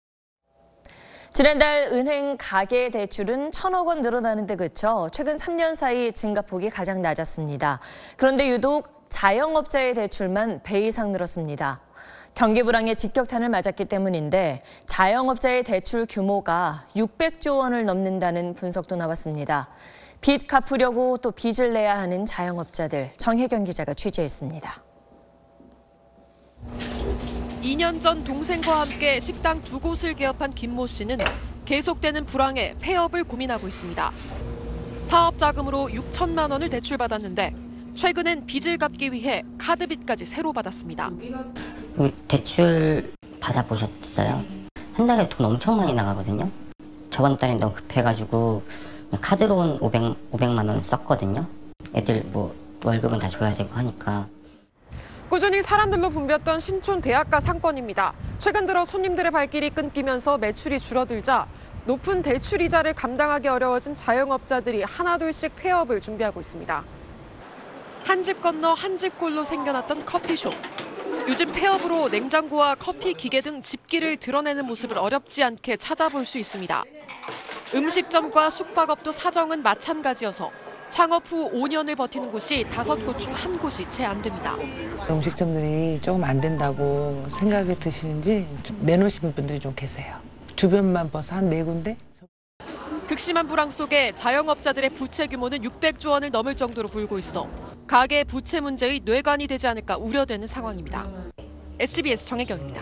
지난달 은행 가계 대출은 1,000억 원 늘어나는 데 그쳐 최근 3년 사이 증가폭이 가장 낮았습니다. 그런데 유독 자영업자의 대출만 배 이상 늘었습니다. 경기 불황의 직격탄을 맞았기 때문인데 자영업자의 대출 규모가 600조 원을 넘는다는 분석도 나왔습니다. 빚 갚으려고 또 빚을 내야 하는 자영업자들, 정혜경 기자가 취재했습니다. 2년 전 동생과 함께 식당 2곳을 개업한 김모 씨는 계속되는 불황에 폐업을 고민하고 있습니다. 사업 자금으로 6천만 원을 대출받았는데 최근엔 빚을 갚기 위해 카드빚까지 새로 받았습니다. 대출 받아보셨어요? 한 달에 돈 엄청 많이 나가거든요. 저번 달에 너무 급해가지고 카드로는 500만 원 썼거든요. 애들 월급은 다 줘야 되고 하니까. 꾸준히 사람들로 붐볐던 신촌 대학가 상권입니다. 최근 들어 손님들의 발길이 끊기면서 매출이 줄어들자 높은 대출 이자를 감당하기 어려워진 자영업자들이 하나둘씩 폐업을 준비하고 있습니다. 한 집 건너 한 집 꼴로 생겨났던 커피숍. 요즘 폐업으로 냉장고와 커피 기계 등 집기를 드러내는 모습을 어렵지 않게 찾아볼 수 있습니다. 음식점과 숙박업도 사정은 마찬가지여서 창업 후 5년을 버티는 곳이 5곳 중 1곳이 채 안 됩니다. 음식점들이 조금 안 된다고 생각이 드시는지 내놓으신 분들이 좀 계세요. 주변만 봐서 한 4군데? 극심한 불황 속에 자영업자들의 부채 규모는 600조 원을 넘을 정도로 불고 있어 가계 부채 문제의 뇌관이 되지 않을까 우려되는 상황입니다. SBS 정혜경입니다.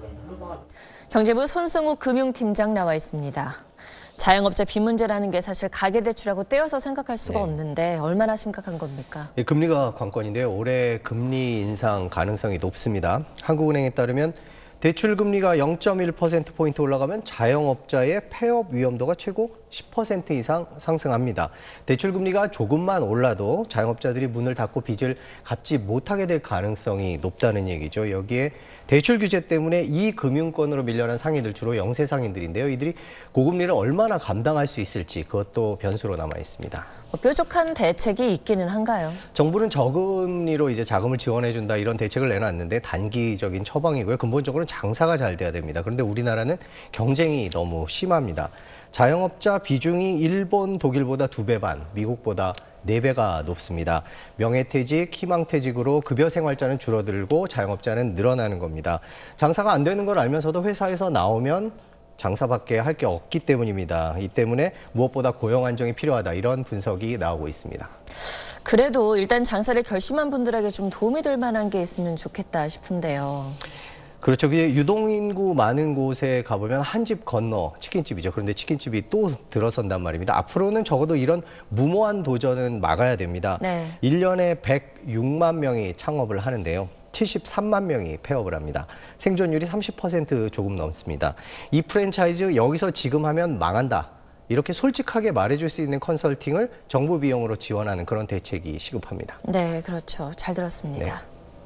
경제부 손승욱 금융팀장 나와 있습니다. 자영업자 빚 문제라는 게 사실 가계대출하고 떼어서 생각할 수가 없는데 얼마나 심각한 겁니까? 금리가 관건인데요. 올해 금리 인상 가능성이 높습니다. 한국은행에 따르면 대출 금리가 0.1%포인트 올라가면 자영업자의 폐업 위험도가 최고 10% 이상 상승합니다. 대출 금리가 조금만 올라도 자영업자들이 문을 닫고 빚을 갚지 못하게 될 가능성이 높다는 얘기죠. 여기에 대출 규제 때문에 이 금융권으로 밀려난 상인들, 주로 영세 상인들인데요. 이들이 고금리를 얼마나 감당할 수 있을지 그것도 변수로 남아 있습니다. 뾰족한 대책이 있기는 한가요? 정부는 저금리로 이제 자금을 지원해준다 이런 대책을 내놨는데 단기적인 처방이고요. 근본적으로는 장사가 잘 돼야 됩니다. 그런데 우리나라는 경쟁이 너무 심합니다. 자영업자 비중이 일본, 독일보다 2배 반, 미국보다 4배가 높습니다. 명예퇴직, 희망퇴직으로 급여 생활자는 줄어들고 자영업자는 늘어나는 겁니다. 장사가 안 되는 걸 알면서도 회사에서 나오면 장사밖에 할 게 없기 때문입니다. 이 때문에 무엇보다 고용 안정이 필요하다 이런 분석이 나오고 있습니다. 그래도 일단 장사를 결심한 분들에게 좀 도움이 될 만한 게 있으면 좋겠다 싶은데요. 그렇죠. 유동인구 많은 곳에 가보면 한 집 건너 치킨집이죠. 그런데 치킨집이 또 들어선단 말입니다. 앞으로는 적어도 이런 무모한 도전은 막아야 됩니다. 네. 1년에 106만 명이 창업을 하는데요. 73만 명이 폐업을 합니다. 생존율이 30% 조금 넘습니다. 이 프랜차이즈 여기서 지금 하면 망한다. 이렇게 솔직하게 말해줄 수 있는 컨설팅을 정부 비용으로 지원하는 그런 대책이 시급합니다. 네, 그렇죠. 잘 들었습니다. 네.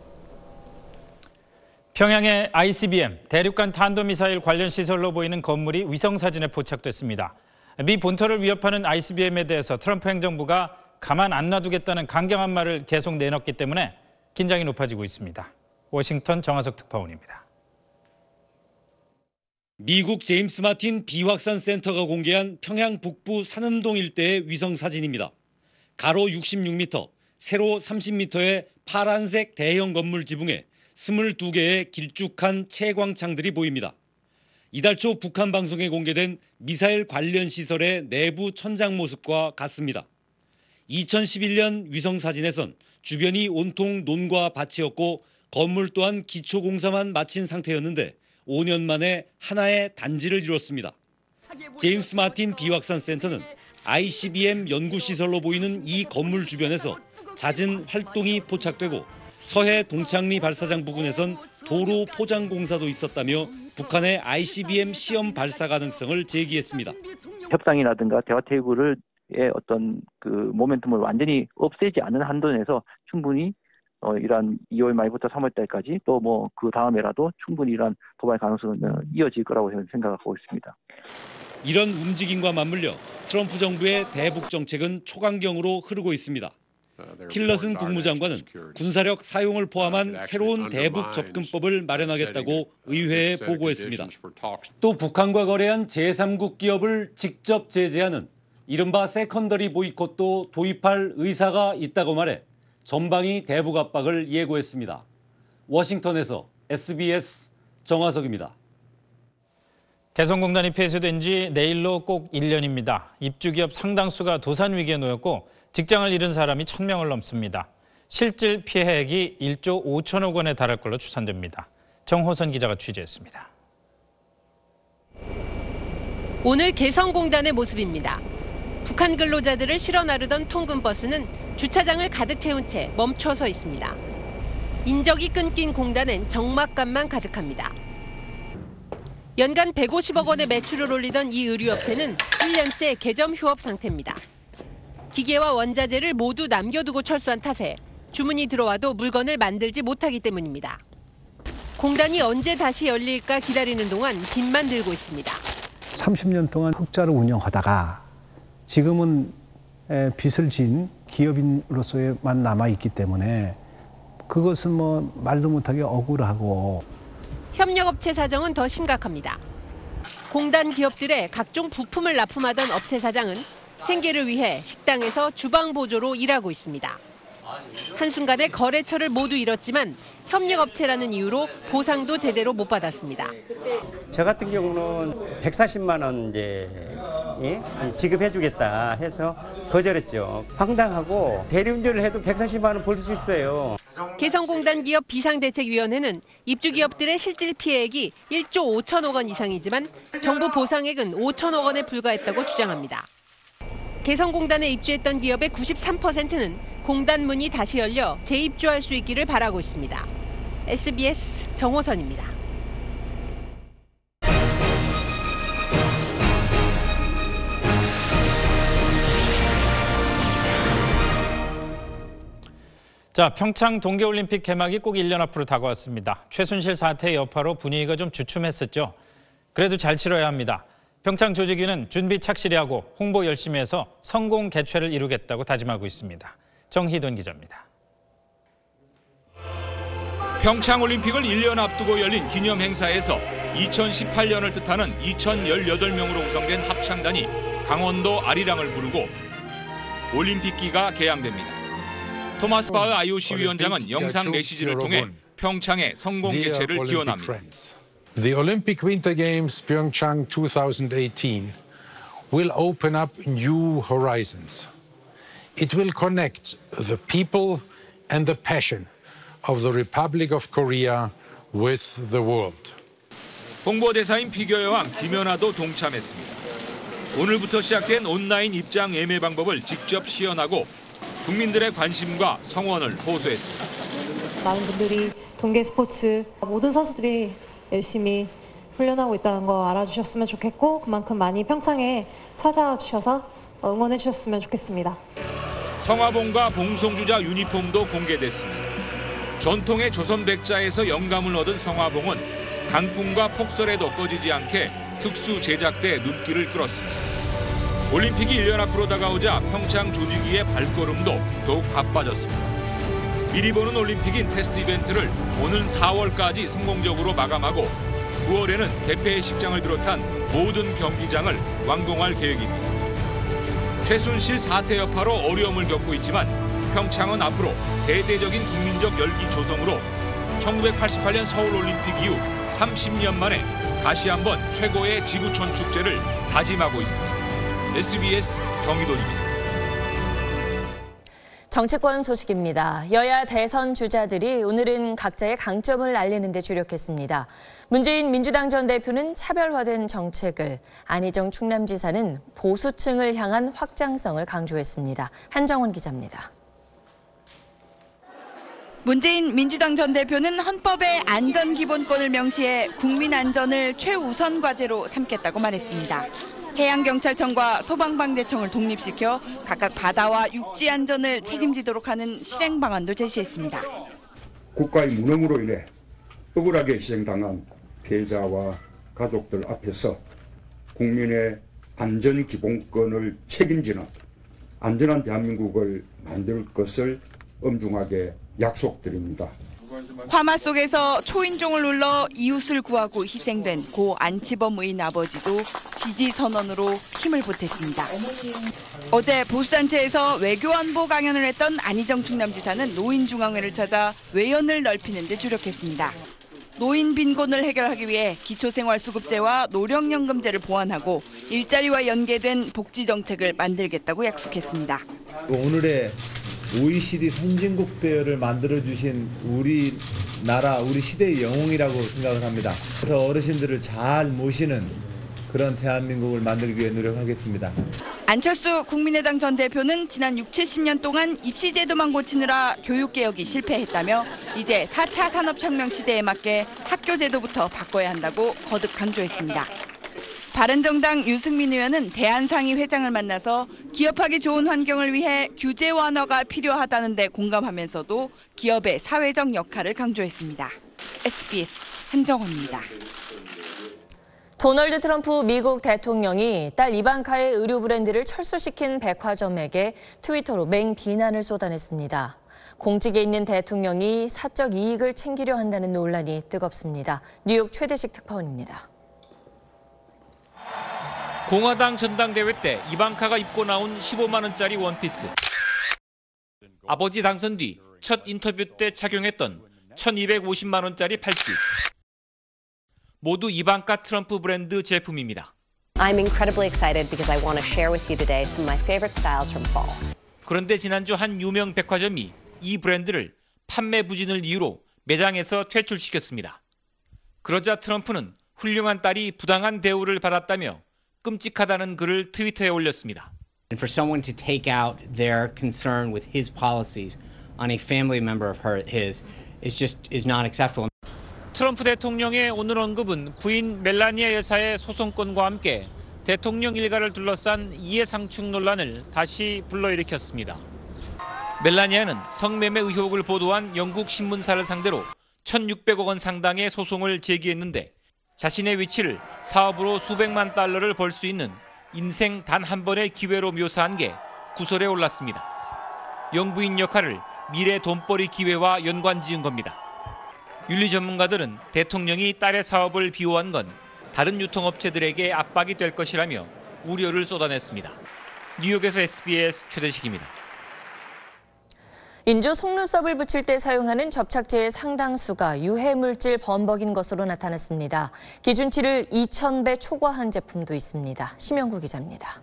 평양의 ICBM, 대륙간 탄도미사일 관련 시설로 보이는 건물이 위성사진에 포착됐습니다. 미 본토를 위협하는 ICBM에 대해서 트럼프 행정부가 가만 안 놔두겠다는 강경한 말을 계속 내놨기 때문에 긴장이 높아지고 있습니다. 워싱턴 정하석 특파원입니다. 미국 제임스 마틴 비확산 센터가 공개한 평양 북부 산음동 일대의 위성 사진입니다. 가로 66m, 세로 30m의 파란색 대형 건물 지붕에 22개의 길쭉한 채광창들이 보입니다. 이달 초 북한 방송에 공개된 미사일 관련 시설의 내부 천장 모습과 같습니다. 2011년 위성 사진에선 주변이 온통 논과 밭이었고 건물 또한 기초 공사만 마친 상태였는데 5년 만에 하나의 단지를 이뤘습니다. 제임스 마틴 비확산 센터는 ICBM 연구시설로 보이는 이 건물 주변에서 잦은 활동이 포착되고 서해 동창리 발사장 부근에선 도로 포장 공사도 있었다며 북한의 ICBM 시험 발사 가능성을 제기했습니다. 협상이라든가 대화 테이블의 어떤 그 모멘텀을 완전히 없애지 않은 한도 내에서 충분히 이러한 2월 말부터 3월 달까지 또 뭐 그 다음에라도 충분히 이러한 도발 가능성은 이어질 거라고 생각하고 있습니다. 이런 움직임과 맞물려 트럼프 정부의 대북 정책은 초강경으로 흐르고 있습니다. 틸러슨 국무장관은 군사력 사용을 포함한 새로운 대북 접근법을 마련하겠다고 의회에 보고했습니다. 또 북한과 거래한 제3국 기업을 직접 제재하는 이른바 세컨더리 보이콧도 도입할 의사가 있다고 말해 전방위 대북 압박을 예고했습니다. 워싱턴에서 SBS 정화석입니다. 개성공단이 폐쇄된 지 내일로 꼭 1년입니다. 입주기업 상당수가 도산 위기에 놓였고 직장을 잃은 사람이 1,000명을 넘습니다. 실질 피해액이 1조 5천억 원에 달할 걸로 추산됩니다. 정호선 기자가 취재했습니다. 오늘 개성공단의 모습입니다. 북한 근로자들을 실어 나르던 통근버스는 주차장을 가득 채운 채 멈춰서 있습니다. 인적이 끊긴 공단엔 적막감만 가득합니다. 연간 150억 원의 매출을 올리던 이 의류업체는 1년째 개점 휴업 상태입니다. 기계와 원자재를 모두 남겨두고 철수한 탓에 주문이 들어와도 물건을 만들지 못하기 때문입니다. 공단이 언제 다시 열릴까 기다리는 동안 빚만 들고 있습니다. 30년 동안 흑자로 운영하다가 지금은 빚을 진 기업인으로서만 남아있기 때문에 그것은 뭐 말도 못하게 억울하고. 협력업체 사정은 더 심각합니다. 공단 기업들의 각종 부품을 납품하던 업체 사장은 생계를 위해 식당에서 주방 보조로 일하고 있습니다. 한순간에 거래처를 모두 잃었지만 협력업체라는 이유로 보상도 제대로 못 받았습니다. 저 같은 경우는 140만 원 이제 지급해주겠다 해서 거절했죠. 황당하고 대리운전을 해도 140만 원 벌 수 있어요. 개성공단 기업 비상대책위원회는 입주기업들의 실질 피해액이 1조 5천억 원 이상이지만 정부 보상액은 5천억 원에 불과했다고 주장합니다. 개성공단에 입주했던 기업의 93%는 공단 문이 다시 열려 재입주할 수 있기를 바라고 있습니다. SBS 정호선입니다. 자, 평창 동계올림픽 개막이 꼭 1년 앞으로 다가왔습니다. 최순실 사태 여파로 분위기가 좀 주춤했었죠. 그래도 잘 치러야 합니다. 평창 조직위는 준비 착실히 하고 홍보 열심히 해서 성공 개최를 이루겠다고 다짐하고 있습니다. 정희돈 기자입니다. 평창올림픽을 1년 앞두고 열린 기념 행사에서 2018년을 뜻하는 2018명으로 구성된 합창단이 강원도 아리랑을 부르고 올림픽기가 개양됩니다. 토마스 바흐 IOC 위원장은 영상 메시지를 통해 평창의 성공 개최를 기원합니다. The Olympic Winter Games Pyeongchang 2018 will open up new horizons. It will connect the people and the passion of the Republic of Korea with the world. 홍보대사인 피겨 여왕 김연아도 동참했습니다. 오늘부터 시작된 온라인 입장 예매 방법을 직접 시연하고 국민들의 관심과 성원을 호소했습니다. 많은 분들이 동계 스포츠 모든 선수들이 열심히 훈련하고 있다는 거 알아주셨으면 좋겠고 그만큼 많이 평창에 찾아와 주셔서 응원해 주셨으면 좋겠습니다. 성화봉과 봉송주자 유니폼도 공개됐습니다. 전통의 조선 백자에서 영감을 얻은 성화봉은 강풍과 폭설에도 꺼지지 않게 특수 제작돼 눈길을 끌었습니다. 올림픽이 1년 앞으로 다가오자 평창 조직위의 발걸음도 더욱 바빠졌습니다. 미리 보는 올림픽인 테스트 이벤트를 오는 4월까지 성공적으로 마감하고 9월에는 개폐식장을 비롯한 모든 경기장을 완공할 계획입니다. 최순실 사태 여파로 어려움을 겪고 있지만 평창은 앞으로 대대적인 국민적 열기 조성으로 1988년 서울올림픽 이후 30년 만에 다시 한번 최고의 지구촌 축제를 다짐하고 있습니다. SBS 정희돈입니다. 정치권 소식입니다. 여야 대선 주자들이 오늘은 각자의 강점을 알리는 데 주력했습니다. 문재인 민주당 전 대표는 차별화된 정책을, 안희정 충남지사는 보수층을 향한 확장성을 강조했습니다. 한정원 기자입니다. 문재인 민주당 전 대표는 헌법에 안전기본권을 명시해 국민 안전을 최우선 과제로 삼겠다고 말했습니다. 해양경찰청과 소방방재청을 독립시켜 각각 바다와 육지 안전을 책임지도록 하는 실행 방안도 제시했습니다. 국가의 무능으로 인해 억울하게 희생당한 피해자와 가족들 앞에서 국민의 안전기본권을 책임지는 안전한 대한민국을 만들 것을 엄중하게 약속드립니다. 화마 속에서 초인종을 눌러 이웃을 구하고 희생된 고 안치범 의인 아버지도 지지 선언으로 힘을 보탰습니다. 어제 보수단체에서 외교안보 강연을 했던 안희정 충남지사는 노인중앙회를 찾아 외연을 넓히는 데 주력했습니다. 노인 빈곤을 해결하기 위해 기초생활수급제와 노령연금제를 보완하고 일자리와 연계된 복지정책을 만들겠다고 약속했습니다. 오늘의 OECD 선진국 대회를 만들어주신 우리나라, 우리 시대의 영웅이라고 생각을 합니다. 그래서 어르신들을 잘 모시는 그런 대한민국을 만들기 위해 노력하겠습니다. 안철수 국민의당 전 대표는 지난 60-70년 동안 입시제도만 고치느라 교육개혁이 실패했다며 이제 4차 산업혁명 시대에 맞게 학교제도부터 바꿔야 한다고 거듭 강조했습니다. 바른정당 유승민 의원은 대한상의 회장을 만나서 기업하기 좋은 환경을 위해 규제 완화가 필요하다는 데 공감하면서도 기업의 사회적 역할을 강조했습니다. SBS 한정원입니다. 도널드 트럼프 미국 대통령이 딸 이방카의 의류 브랜드를 철수시킨 백화점에게 트위터로 맹비난을 쏟아냈습니다. 공직에 있는 대통령이 사적 이익을 챙기려 한다는 논란이 뜨겁습니다. 뉴욕 최대식 특파원입니다. 공화당 전당대회 때 이방카가 입고 나온 15만 원짜리 원피스. 아버지 당선 뒤 첫 인터뷰 때 착용했던 1,250만 원짜리 팔찌. 모두 이방카 트럼프 브랜드 제품입니다. I'm incredibly excited because I want to share with you today some of my favorite styles from fall. 그런데 지난주 한 유명 백화점이 이 브랜드를 판매 부진을 이유로 매장에서 퇴출시켰습니다. 그러자 트럼프는 훌륭한 딸이 부당한 대우를 받았다며 끔찍하다는 글을 트위터에 올렸습니다. And for someone to take out their concern with his policies on a family member of his is not acceptable. 트럼프 대통령의 오늘 언급은 부인 멜라니아 여사의 소송권과 함께 대통령 일가를 둘러싼 이해상충 논란을 다시 불러일으켰습니다. 멜라니아는 성매매 의혹을 보도한 영국 신문사를 상대로 1,600억 원 상당의 소송을 제기했는데 자신의 위치를 사업으로 수백만 달러를 벌 수 있는 인생 단 한 번의 기회로 묘사한 게 구설에 올랐습니다. 영부인 역할을 미래 돈벌이 기회와 연관지은 겁니다. 윤리 전문가들은 대통령이 딸의 사업을 비호한 건 다른 유통업체들에게 압박이 될 것이라며 우려를 쏟아냈습니다. 뉴욕에서 SBS 최대식입니다. 인조 속눈썹을 붙일 때 사용하는 접착제의 상당수가 유해물질 범벅인 것으로 나타났습니다. 기준치를 2,000배 초과한 제품도 있습니다. 심영구 기자입니다.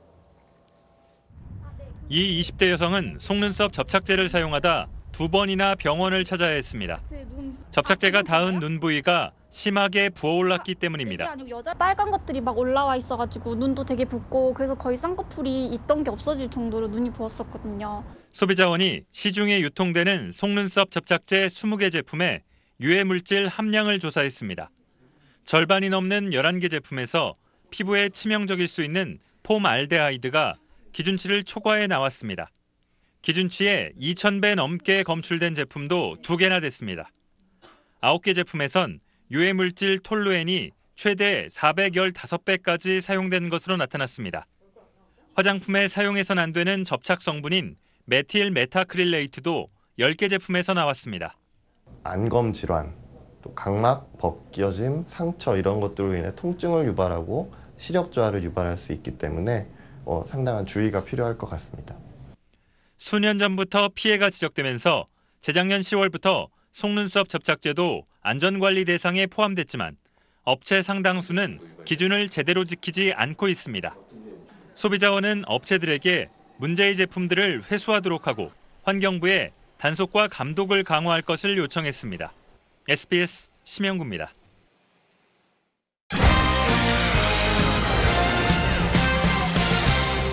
이 20대 여성은 속눈썹 접착제를 사용하다 2번이나 병원을 찾아야 했습니다. 접착제가 닿은 눈 부위가 심하게 부어올랐기 때문입니다. 빨간 것들이 막 올라와 있어가지고 눈도 되게 붓고 그래서 거의 쌍꺼풀이 있던 게 없어질 정도로 눈이 부었었거든요. 소비자원이 시중에 유통되는 속눈썹 접착제 20개 제품의 유해물질 함량을 조사했습니다. 절반이 넘는 11개 제품에서 피부에 치명적일 수 있는 폼알데하이드가 기준치를 초과해 나왔습니다. 기준치에 2,000배 넘게 검출된 제품도 2개나 됐습니다. 9개 제품에선 유해물질 톨루엔이 최대 415배까지 사용된 것으로 나타났습니다. 화장품에 사용해선 안 되는 접착 성분인 메틸 메타크릴레이트도 10개 제품에서 나왔습니다. 안검 질환, 또 각막 벗겨짐, 상처 이런 것들로 인해 통증을 유발하고 시력 저하를 유발할 수 있기 때문에 상당한 주의가 필요할 것 같습니다. 수년 전부터 피해가 지적되면서 재작년 10월부터 속눈썹 접착제도 안전관리 대상에 포함됐지만 업체 상당수는 기준을 제대로 지키지 않고 있습니다. 소비자원은 업체들에게 문제의 제품들을 회수하도록 하고 환경부에 단속과 감독을 강화할 것을 요청했습니다. SBS 심영구입니다.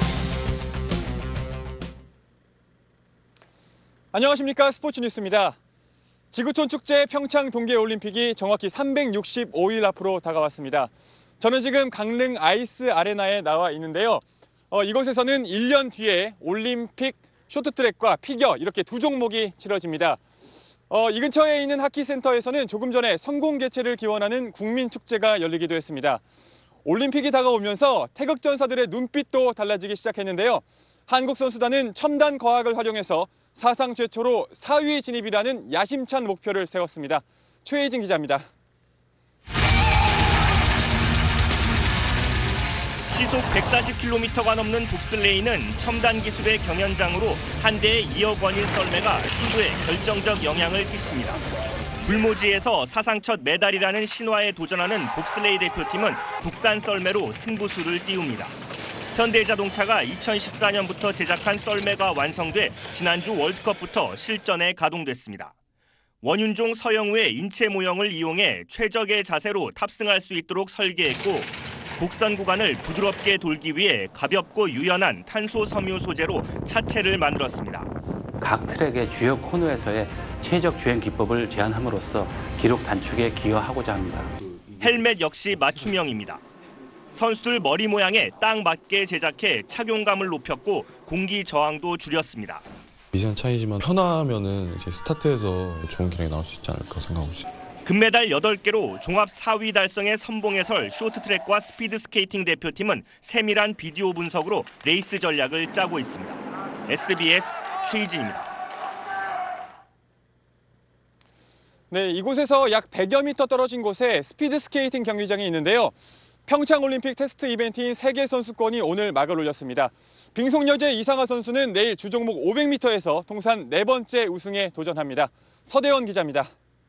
안녕하십니까, 스포츠 뉴스입니다. 지구촌 축제 평창 동계올림픽이 정확히 365일 앞으로 다가왔습니다. 저는 지금 강릉 아이스 아레나에 나와 있는데요. 이곳에서는 1년 뒤에 올림픽 쇼트트랙과 피겨 이렇게 두 종목이 치러집니다. 이 근처에 있는 하키센터에서는 조금 전에 성공 개최를 기원하는 국민축제가 열리기도 했습니다. 올림픽이 다가오면서 태극전사들의 눈빛도 달라지기 시작했는데요. 한국 선수단은 첨단 과학을 활용해서 사상 최초로 4위 진입이라는 야심찬 목표를 세웠습니다. 최혜진 기자입니다. 시속 140km가 넘는 봅슬레이는 첨단 기술의 경연장으로 한 대에 2억 원인 썰매가 승부에 결정적 영향을 끼칩니다. 불모지에서 사상 첫 메달이라는 신화에 도전하는 봅슬레이 대표팀은 국산 썰매로 승부수를 띄웁니다. 현대자동차가 2014년부터 제작한 썰매가 완성돼 지난주 월드컵부터 실전에 가동됐습니다. 원윤종 서영우의 인체 모형을 이용해 최적의 자세로 탑승할 수 있도록 설계했고 곡선 구간을 부드럽게 돌기 위해 가볍고 유연한 탄소 섬유 소재로 차체를 만들었습니다. 각 트랙의 주요 코너에서의 최적 주행 기법을 제안함으로써 기록 단축에 기여하고자 합니다. 헬멧 역시 맞춤형입니다. 선수들 머리 모양에 딱 맞게 제작해 착용감을 높였고 공기 저항도 줄였습니다. 미세한 차이지만 편하면은 이제 스타트에서 좋은 기록이 나올 수 있지 않을까 생각하고 있습니다. 금메달 8개로 종합 4위 달성의 선봉에 설 쇼트트랙과 스피드 스케이팅 대표팀은 세밀한 비디오 분석으로 레이스 전략을 짜고 있습니다. SBS 최희진입니다. 네, 이곳에서 약 100여 미터 떨어진 곳에 스피드 스케이팅 경기장이 있는데요. 평창올림픽 테스트 이벤트인 세계 선수권이 오늘 막을 올렸습니다. 빙속여제 이상하 선수는 내일 주종목 500m에서 통산 4번째 우승에 도전합니다. 서대원 기자입니다.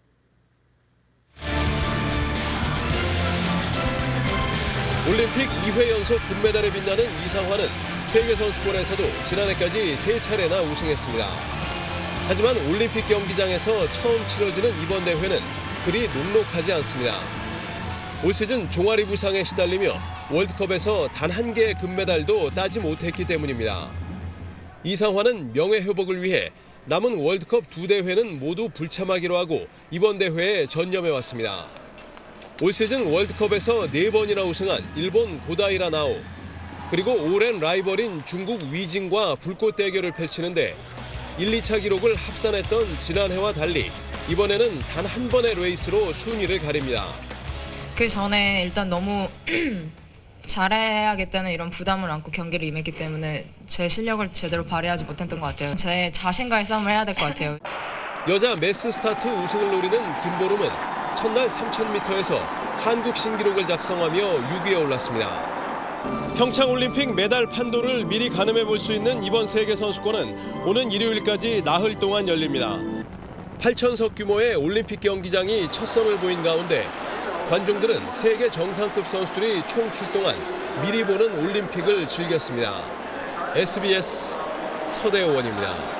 올림픽 2회 연속 금메달에 빛나는 이상화는 세계선수권에서도 지난해까지 3차례나 우승했습니다. 하지만 올림픽 경기장에서 처음 치러지는 이번 대회는 그리 녹록하지 않습니다. 올 시즌 종아리 부상에 시달리며 월드컵에서 단 한 개의 금메달도 따지 못했기 때문입니다. 이상화는 명예회복을 위해 남은 월드컵 2대회는 모두 불참하기로 하고 이번 대회에 전념해왔습니다. 올 시즌 월드컵에서 4번이나 우승한 일본 고다이라 나오, 그리고 오랜 라이벌인 중국 위징과 불꽃 대결을 펼치는데 1, 2차 기록을 합산했던 지난해와 달리 이번에는 단 한 번의 레이스로 순위를 가립니다. 그 전에 일단 너무 잘해야겠다는 이런 부담을 안고 경기를 임했기 때문에 제 실력을 제대로 발휘하지 못했던 것 같아요. 제 자신과의 싸움을 해야 될 것 같아요. 여자 매스 스타트 우승을 노리는 김보름은 첫날 3000m에서 한국 신기록을 작성하며 6위에 올랐습니다. 평창올림픽 메달 판도를 미리 가늠해 볼 수 있는 이번 세계선수권은 오는 일요일까지 나흘 동안 열립니다. 8,000석 규모의 올림픽 경기장이 첫 선을 보인 가운데 관중들은 세계 정상급 선수들이 총 출동한 미리 보는 올림픽을 즐겼습니다. SBS 서대원입니다.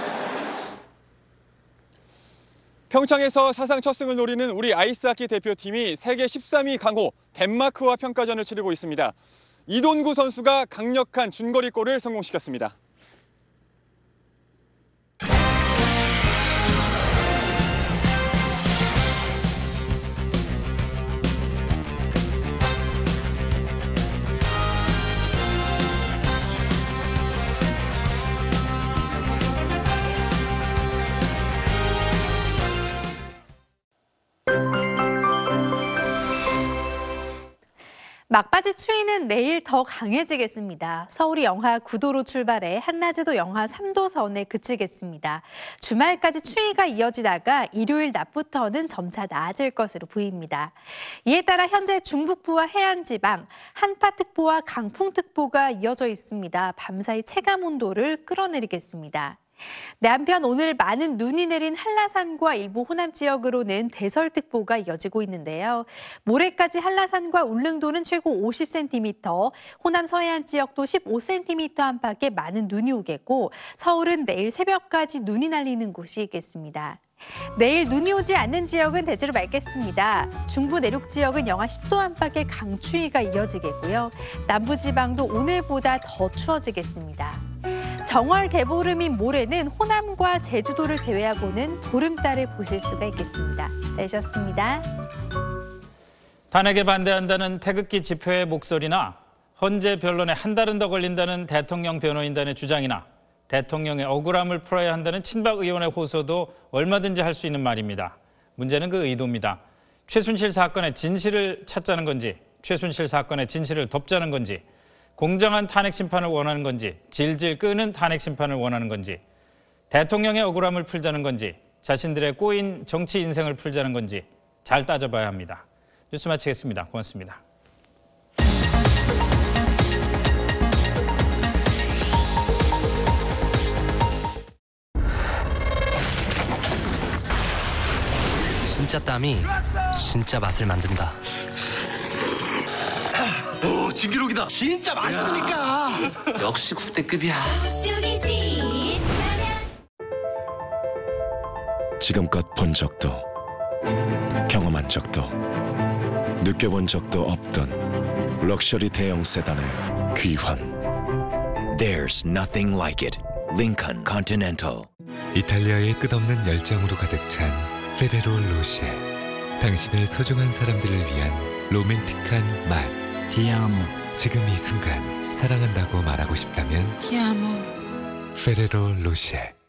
평창에서 사상 첫 승을 노리는 우리 아이스하키 대표팀이 세계 13위 강호 덴마크와 평가전을 치르고 있습니다. 이돈구 선수가 강력한 중거리골을 성공시켰습니다. 막바지 추위는 내일 더 강해지겠습니다. 서울이 영하 9도로 출발해 한낮에도 영하 3도 선에 그치겠습니다. 주말까지 추위가 이어지다가 일요일 낮부터는 점차 나아질 것으로 보입니다. 이에 따라 현재 중북부와 해안지방, 한파특보와 강풍특보가 이어져 있습니다. 밤사이 체감온도를 끌어내리겠습니다. 네, 한편 오늘 많은 눈이 내린 한라산과 일부 호남 지역으로는 대설특보가 이어지고 있는데요. 모레까지 한라산과 울릉도는 최고 50cm, 호남 서해안 지역도 15cm 안팎의 많은 눈이 오겠고 서울은 내일 새벽까지 눈이 날리는 곳이 있겠습니다. 내일 눈이 오지 않는 지역은 대체로 맑겠습니다. 중부 내륙 지역은 영하 10도 안팎의 강추위가 이어지겠고요. 남부지방도 오늘보다 더 추워지겠습니다. 정월 대보름인 모레는 호남과 제주도를 제외하고는 보름달을 보실 수가 있겠습니다. 내셨습니다. 탄핵에 반대한다는 태극기 집회의 목소리나 헌재 변론에 한 달은 더 걸린다는 대통령 변호인단의 주장이나 대통령의 억울함을 풀어야 한다는 친박 의원의 호소도 얼마든지 할 수 있는 말입니다. 문제는 그 의도입니다. 최순실 사건의 진실을 찾자는 건지, 최순실 사건의 진실을 덮자는 건지, 공정한 탄핵 심판을 원하는 건지, 질질 끄는 탄핵 심판을 원하는 건지, 대통령의 억울함을 풀자는 건지, 자신들의 꼬인 정치 인생을 풀자는 건지 잘 따져봐야 합니다. 뉴스 마치겠습니다. 고맙습니다. 진짜 땀이 진짜 맛을 만든다. 오, 진기록이다. 진짜 맛있으니까. 역시 국대급이야. 지금껏 본 적도 경험한 적도 느껴본 적도 없던 럭셔리 대형 세단의 귀환. There's nothing like it. Lincoln Continental. 이탈리아의 끝없는 열정으로 가득 찬 페레로 로쉐. 당신의 소중한 사람들을 위한 로맨틱한 맛. 디아모. 지금 이 순간 사랑한다고 말하고 싶다면 디아모. 페레로 로쉐.